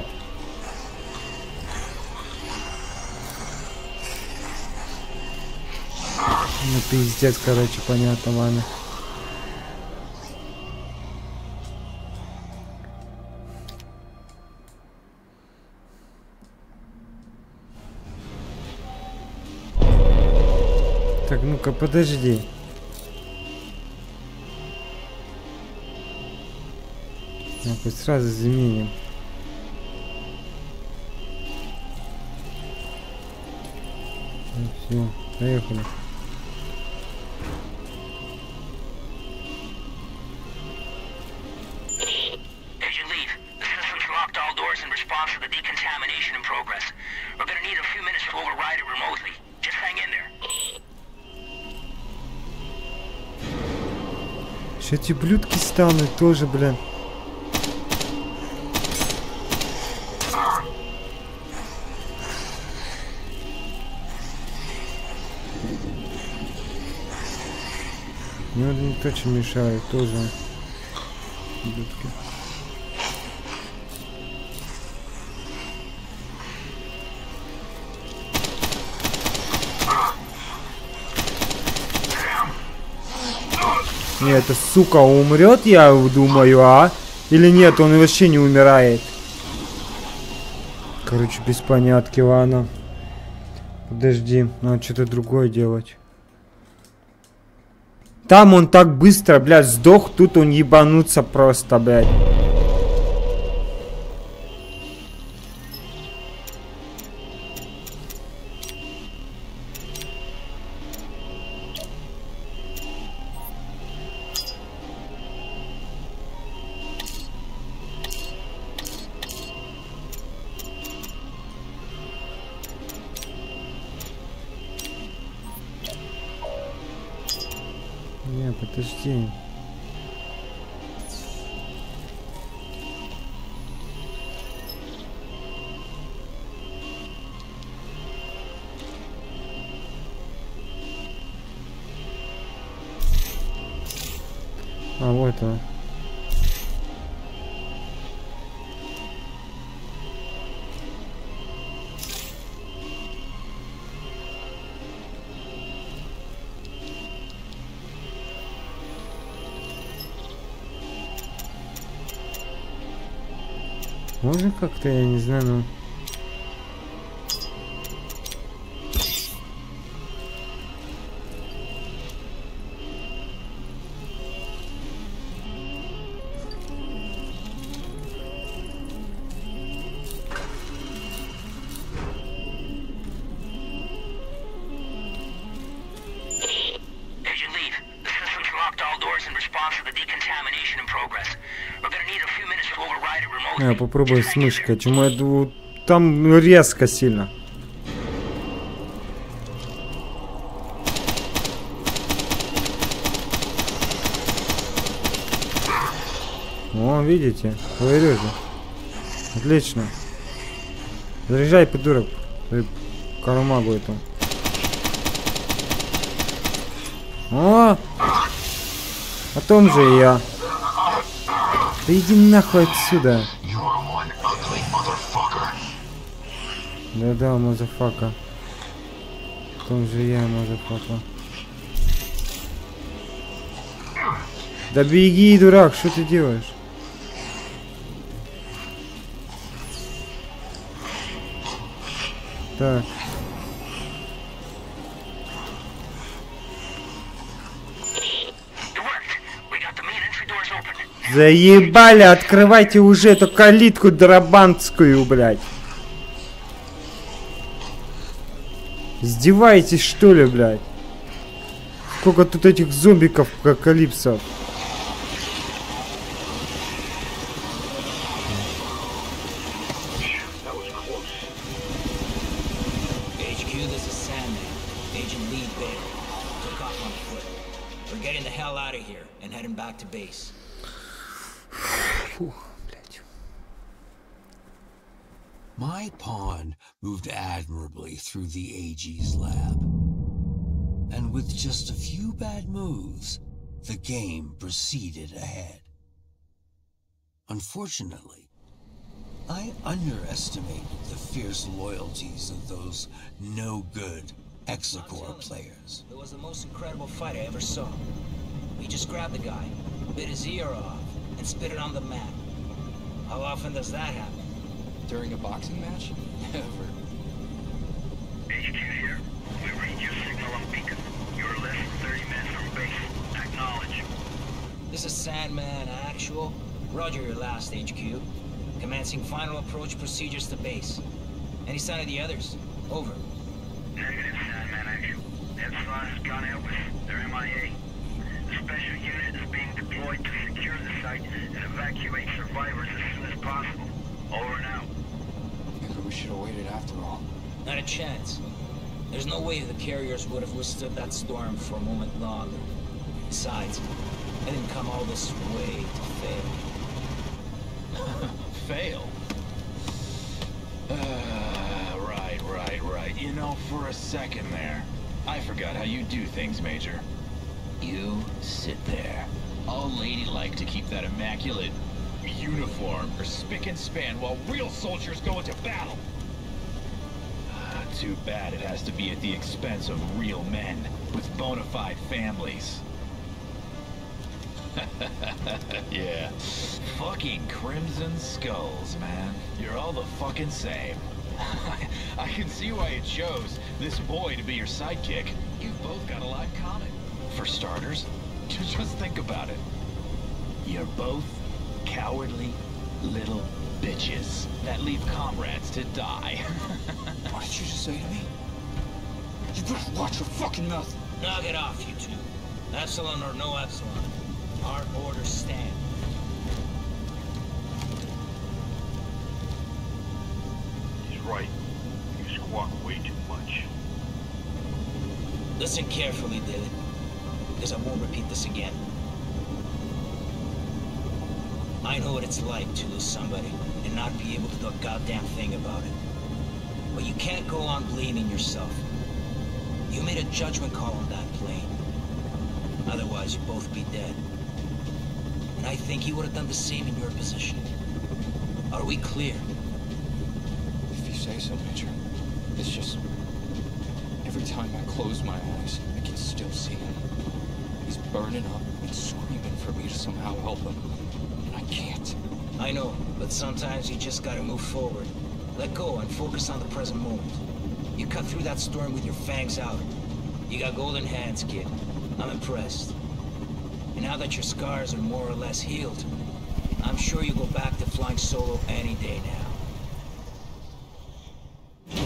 Speaker 1: Ну пиздец, короче, понятно, ладно. Так, ну-ка, подожди. Так, сразу заменим. Ну, все, поехали. Что эти блюдки станут тоже, блин. Ну, не точно мешает тоже. Блюдки. Нет, эта сука умрет, я думаю, а? Или нет, он вообще не умирает. Короче, без понятки, ладно. Подожди, надо что-то другое делать. Там он так быстро, блядь, сдох, тут он ебануться просто, блядь. Не, подожди. А вот он. Можно как-то, я не знаю, ну... Я попробую с мышкой. Чему я думаю, там резко сильно. О, видите? Говорю же. Отлично. Заряжай, придурок. Карамагу эту. О! О том же и я. Да иди нахуй отсюда. Да-да, мазафака. В том же я, мазафака. Да беги, дурак, что ты делаешь? Так. Заебали, открывайте уже эту калитку драбантскую, блядь. Издеваетесь, что ли, блядь? Сколько тут этих зомбиков, апокалипсов.
Speaker 2: My pawn moved admirably through the A G's lab. And with just a few bad moves, the game proceeded ahead. Unfortunately, I underestimated the fierce loyalties of those no-good Exocor players.
Speaker 7: It was the most incredible fight I ever saw. He just grabbed the guy, bit his ear off, and spit it on the mat. How often does that happen?
Speaker 8: During a boxing match? Never.
Speaker 4: H Q here. We read your signal on beacon. You're less than thirty minutes from base. Acknowledge.
Speaker 7: This is Sandman Actual. Roger your last, H Q. Commencing final approach procedures to base. Any sign of the others? Over.
Speaker 4: Negative, Sandman Actual. Epsilon has gone out with. They're M I A. The special unit is being deployed to secure the site and evacuate survivors as soon as possible. Over now.
Speaker 8: Maybe we should have waited after all.
Speaker 7: Not a chance. There's no way the carriers would have withstood that storm for a moment longer. Besides, I didn't come all this way to fail.
Speaker 5: Fail? Uh, right, right, right. You know, for a second there, I forgot how you do things, Major. You sit there, all ladylike to keep that immaculate uniform or spick and span while real soldiers go into battle. Uh, too bad it has to be at the expense of real men with bona fide families. Yeah. Fucking Crimson Skulls, man. You're all the fucking same. I can see why it chose this boy to be your sidekick. You've both got a lot in common. For starters, just think about it. You're both cowardly little bitches that leave comrades to die.
Speaker 7: What did you just say to me? You better watch your fucking mouth. Knock it off, you two. Epsilon or no Epsilon. Our orders stand.
Speaker 6: He's right. You squawk way too much.
Speaker 7: Listen carefully, David, because I won't repeat this again. I know what it's like to lose somebody and not be able to do a goddamn thing about it. But you can't go on blaming yourself. You made a judgment call on that plane. Otherwise, you'd both be dead. And I think you would have done the same in your position. Are we clear?
Speaker 8: If you say so, Major. It's just... every time I close my eyes, I can still see him. He's burning up and screaming for me to somehow help him. And I can't.
Speaker 7: I know, but sometimes you just gotta move forward. Let go and focus on the present moment. You cut through that storm with your fangs out. You got golden hands, kid. I'm impressed. And now that your scars are more or less healed, I'm sure you go back to flying solo any day now.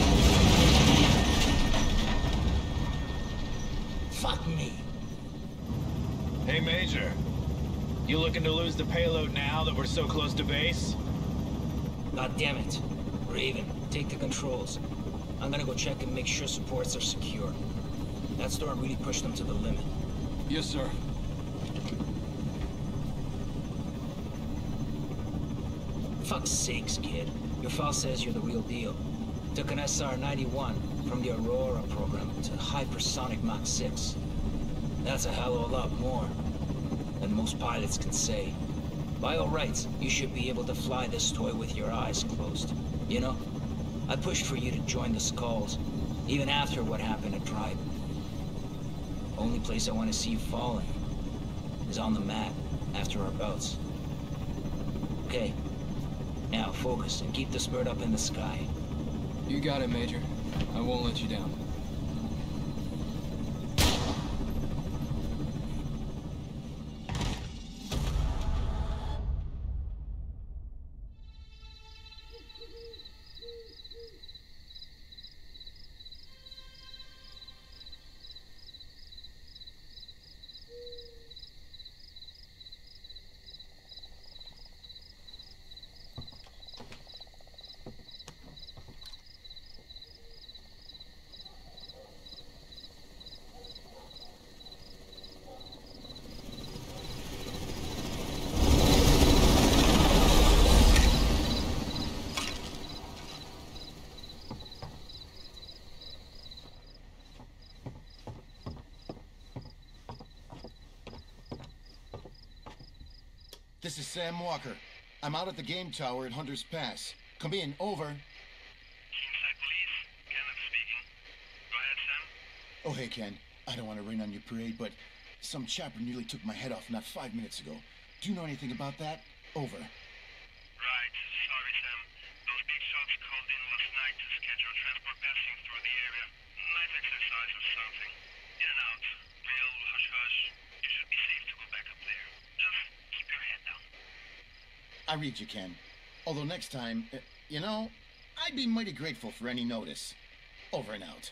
Speaker 7: Fuck me.
Speaker 5: Hey, Major. You looking to lose the payload now that we're so close to base?
Speaker 7: God damn it. Raven, take the controls. I'm gonna go check and make sure supports are secure. That storm really pushed them to the limit.
Speaker 8: Yes, sir.
Speaker 7: Fuck's sakes, kid. Your file says you're the real deal. Took an S R ninety-one from the Aurora program to hypersonic Mach six. That's a hell of a lot more than most pilots can say. By all rights, you should be able to fly this toy with your eyes closed. You know, I pushed for you to join the Skulls, even after what happened at Tribe. Only place I want to see you falling is on the mat after our bouts. Okay, now focus and keep this bird up in the sky.
Speaker 8: You got it, Major. I won't let you down.
Speaker 12: This is Sam Walker. I'm out at the game tower at Hunter's Pass. Come in, over.
Speaker 4: Kingside Police, Kenneth speaking. Go ahead, Sam.
Speaker 12: Oh, hey, Ken. I don't want to rain on your parade, but some chopper nearly took my head off not five minutes ago. Do you know anything about that? Over.
Speaker 4: Right, sorry, Sam. Those big shots called in last night to schedule transport passing through the area. Night exercise or something. In and out. Real hush-hush. You should be safe to go back up there. Just keep your head down.
Speaker 12: I read you, Ken. Although next time, uh, you know, I'd be mighty grateful for any notice. Over and out.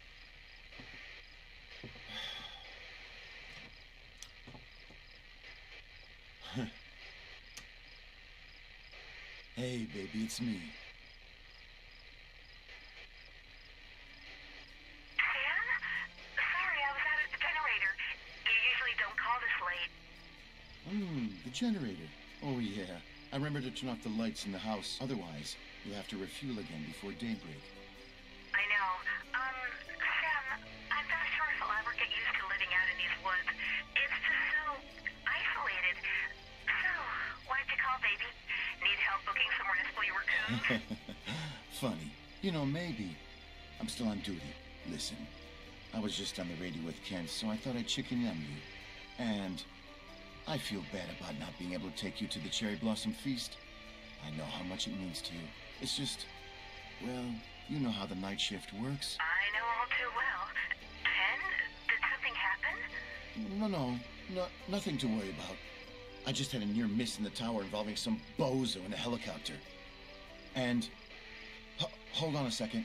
Speaker 12: Hey, baby, it's me.
Speaker 11: Sam? Sorry, I was out at the generator. You usually don't call this late.
Speaker 12: Hmm, the generator. Oh, yeah. I remember to turn off the lights in the house. Otherwise, you'll have to refuel again before daybreak.
Speaker 11: I know. Um, Sam, I'm not sure if I'll ever get used to living out in these woods. It's just so isolated. So, why'd you call, baby? Need help booking somewhere to spoil your raccoon?
Speaker 12: Funny. You know, maybe. I'm still on duty. Listen, I was just on the radio with Ken, so I thought I'd chicken in on you. And I feel bad about not being able to take you to the Cherry Blossom Feast. I know how much it means to you. It's just, well, you know how the night shift works.
Speaker 11: I know all too well. Ken, did something happen?
Speaker 12: No, no, no, nothing to worry about. I just had a near miss in the tower involving some bozo in a helicopter. And, h hold on a second.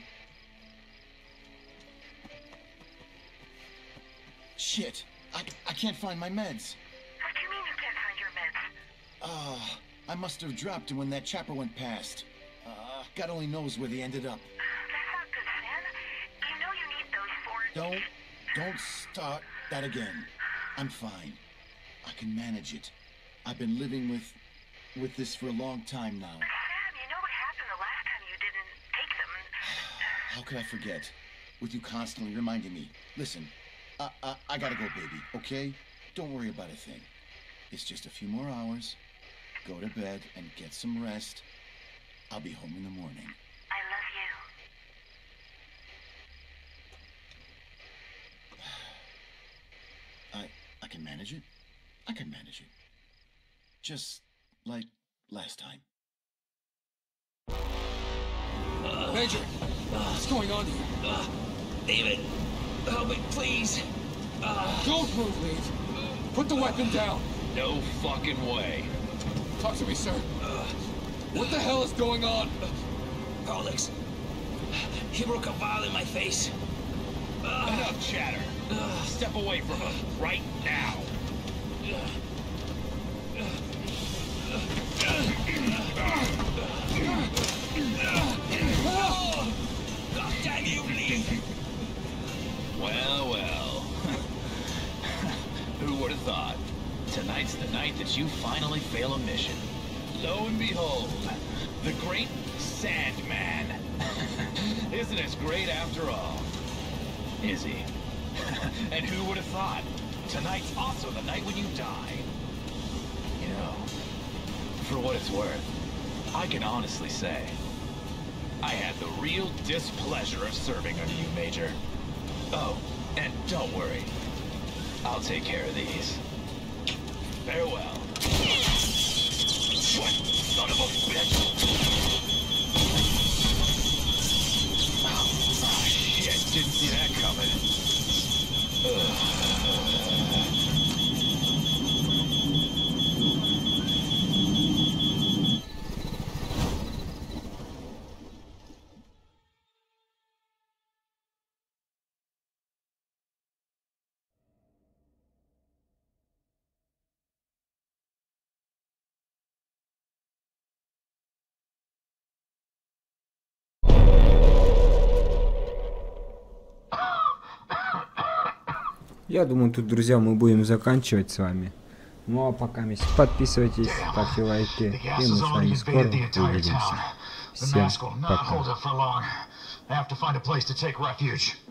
Speaker 12: Shit, I, I can't find my meds.
Speaker 11: What do you mean you can't find your meds?
Speaker 12: Ah, I must have dropped them when that chopper went past. Uh, God only knows where they ended up.
Speaker 11: That's not good, Sam. You know you need those for...
Speaker 12: Don't, don't start that again. I'm fine. I can manage it. I've been living with, with this for a long time now.
Speaker 11: Sam, you know what happened the last time you didn't take them and...
Speaker 12: How could I forget? With you constantly reminding me. Listen, I, I, I gotta go, baby, okay? Don't worry about a thing. It's just a few more hours. Go to bed and get some rest. I'll be home in the morning.
Speaker 11: I love you.
Speaker 12: I, I can manage it. I can manage it. Just like last time.
Speaker 7: Uh,
Speaker 8: Major,
Speaker 7: uh,
Speaker 8: what's going on here?
Speaker 7: Uh, David, help me, please. Uh,
Speaker 8: Don't move, Leave. Put the weapon down.
Speaker 5: No fucking way.
Speaker 8: Talk to me, sir.
Speaker 7: Uh,
Speaker 8: what the hell is going on?
Speaker 7: Alex, he broke a vial in my face.
Speaker 5: Uh, Enough chatter.
Speaker 7: Uh,
Speaker 5: Step away from him right now.
Speaker 7: God damn you, Lee!
Speaker 5: Well, well. Who would have thought? Tonight's the night that you finally fail a mission. Lo and behold, the great Sandman. Isn't as great after all? Is he? And who would have thought? Tonight's also the night when you die. You know, for what it's worth, I can honestly say, I had the real displeasure of serving under you, Major. Oh, and don't worry. I'll take care of these. Farewell. What? Son of a bitch! Oh, oh shit, didn't see that coming. Ugh.
Speaker 1: Я думаю, тут, друзья, мы будем заканчивать с вами. Ну а пока подписывайтесь, ставьте лайки, и мы с вами скоро увидимся. Всем пока.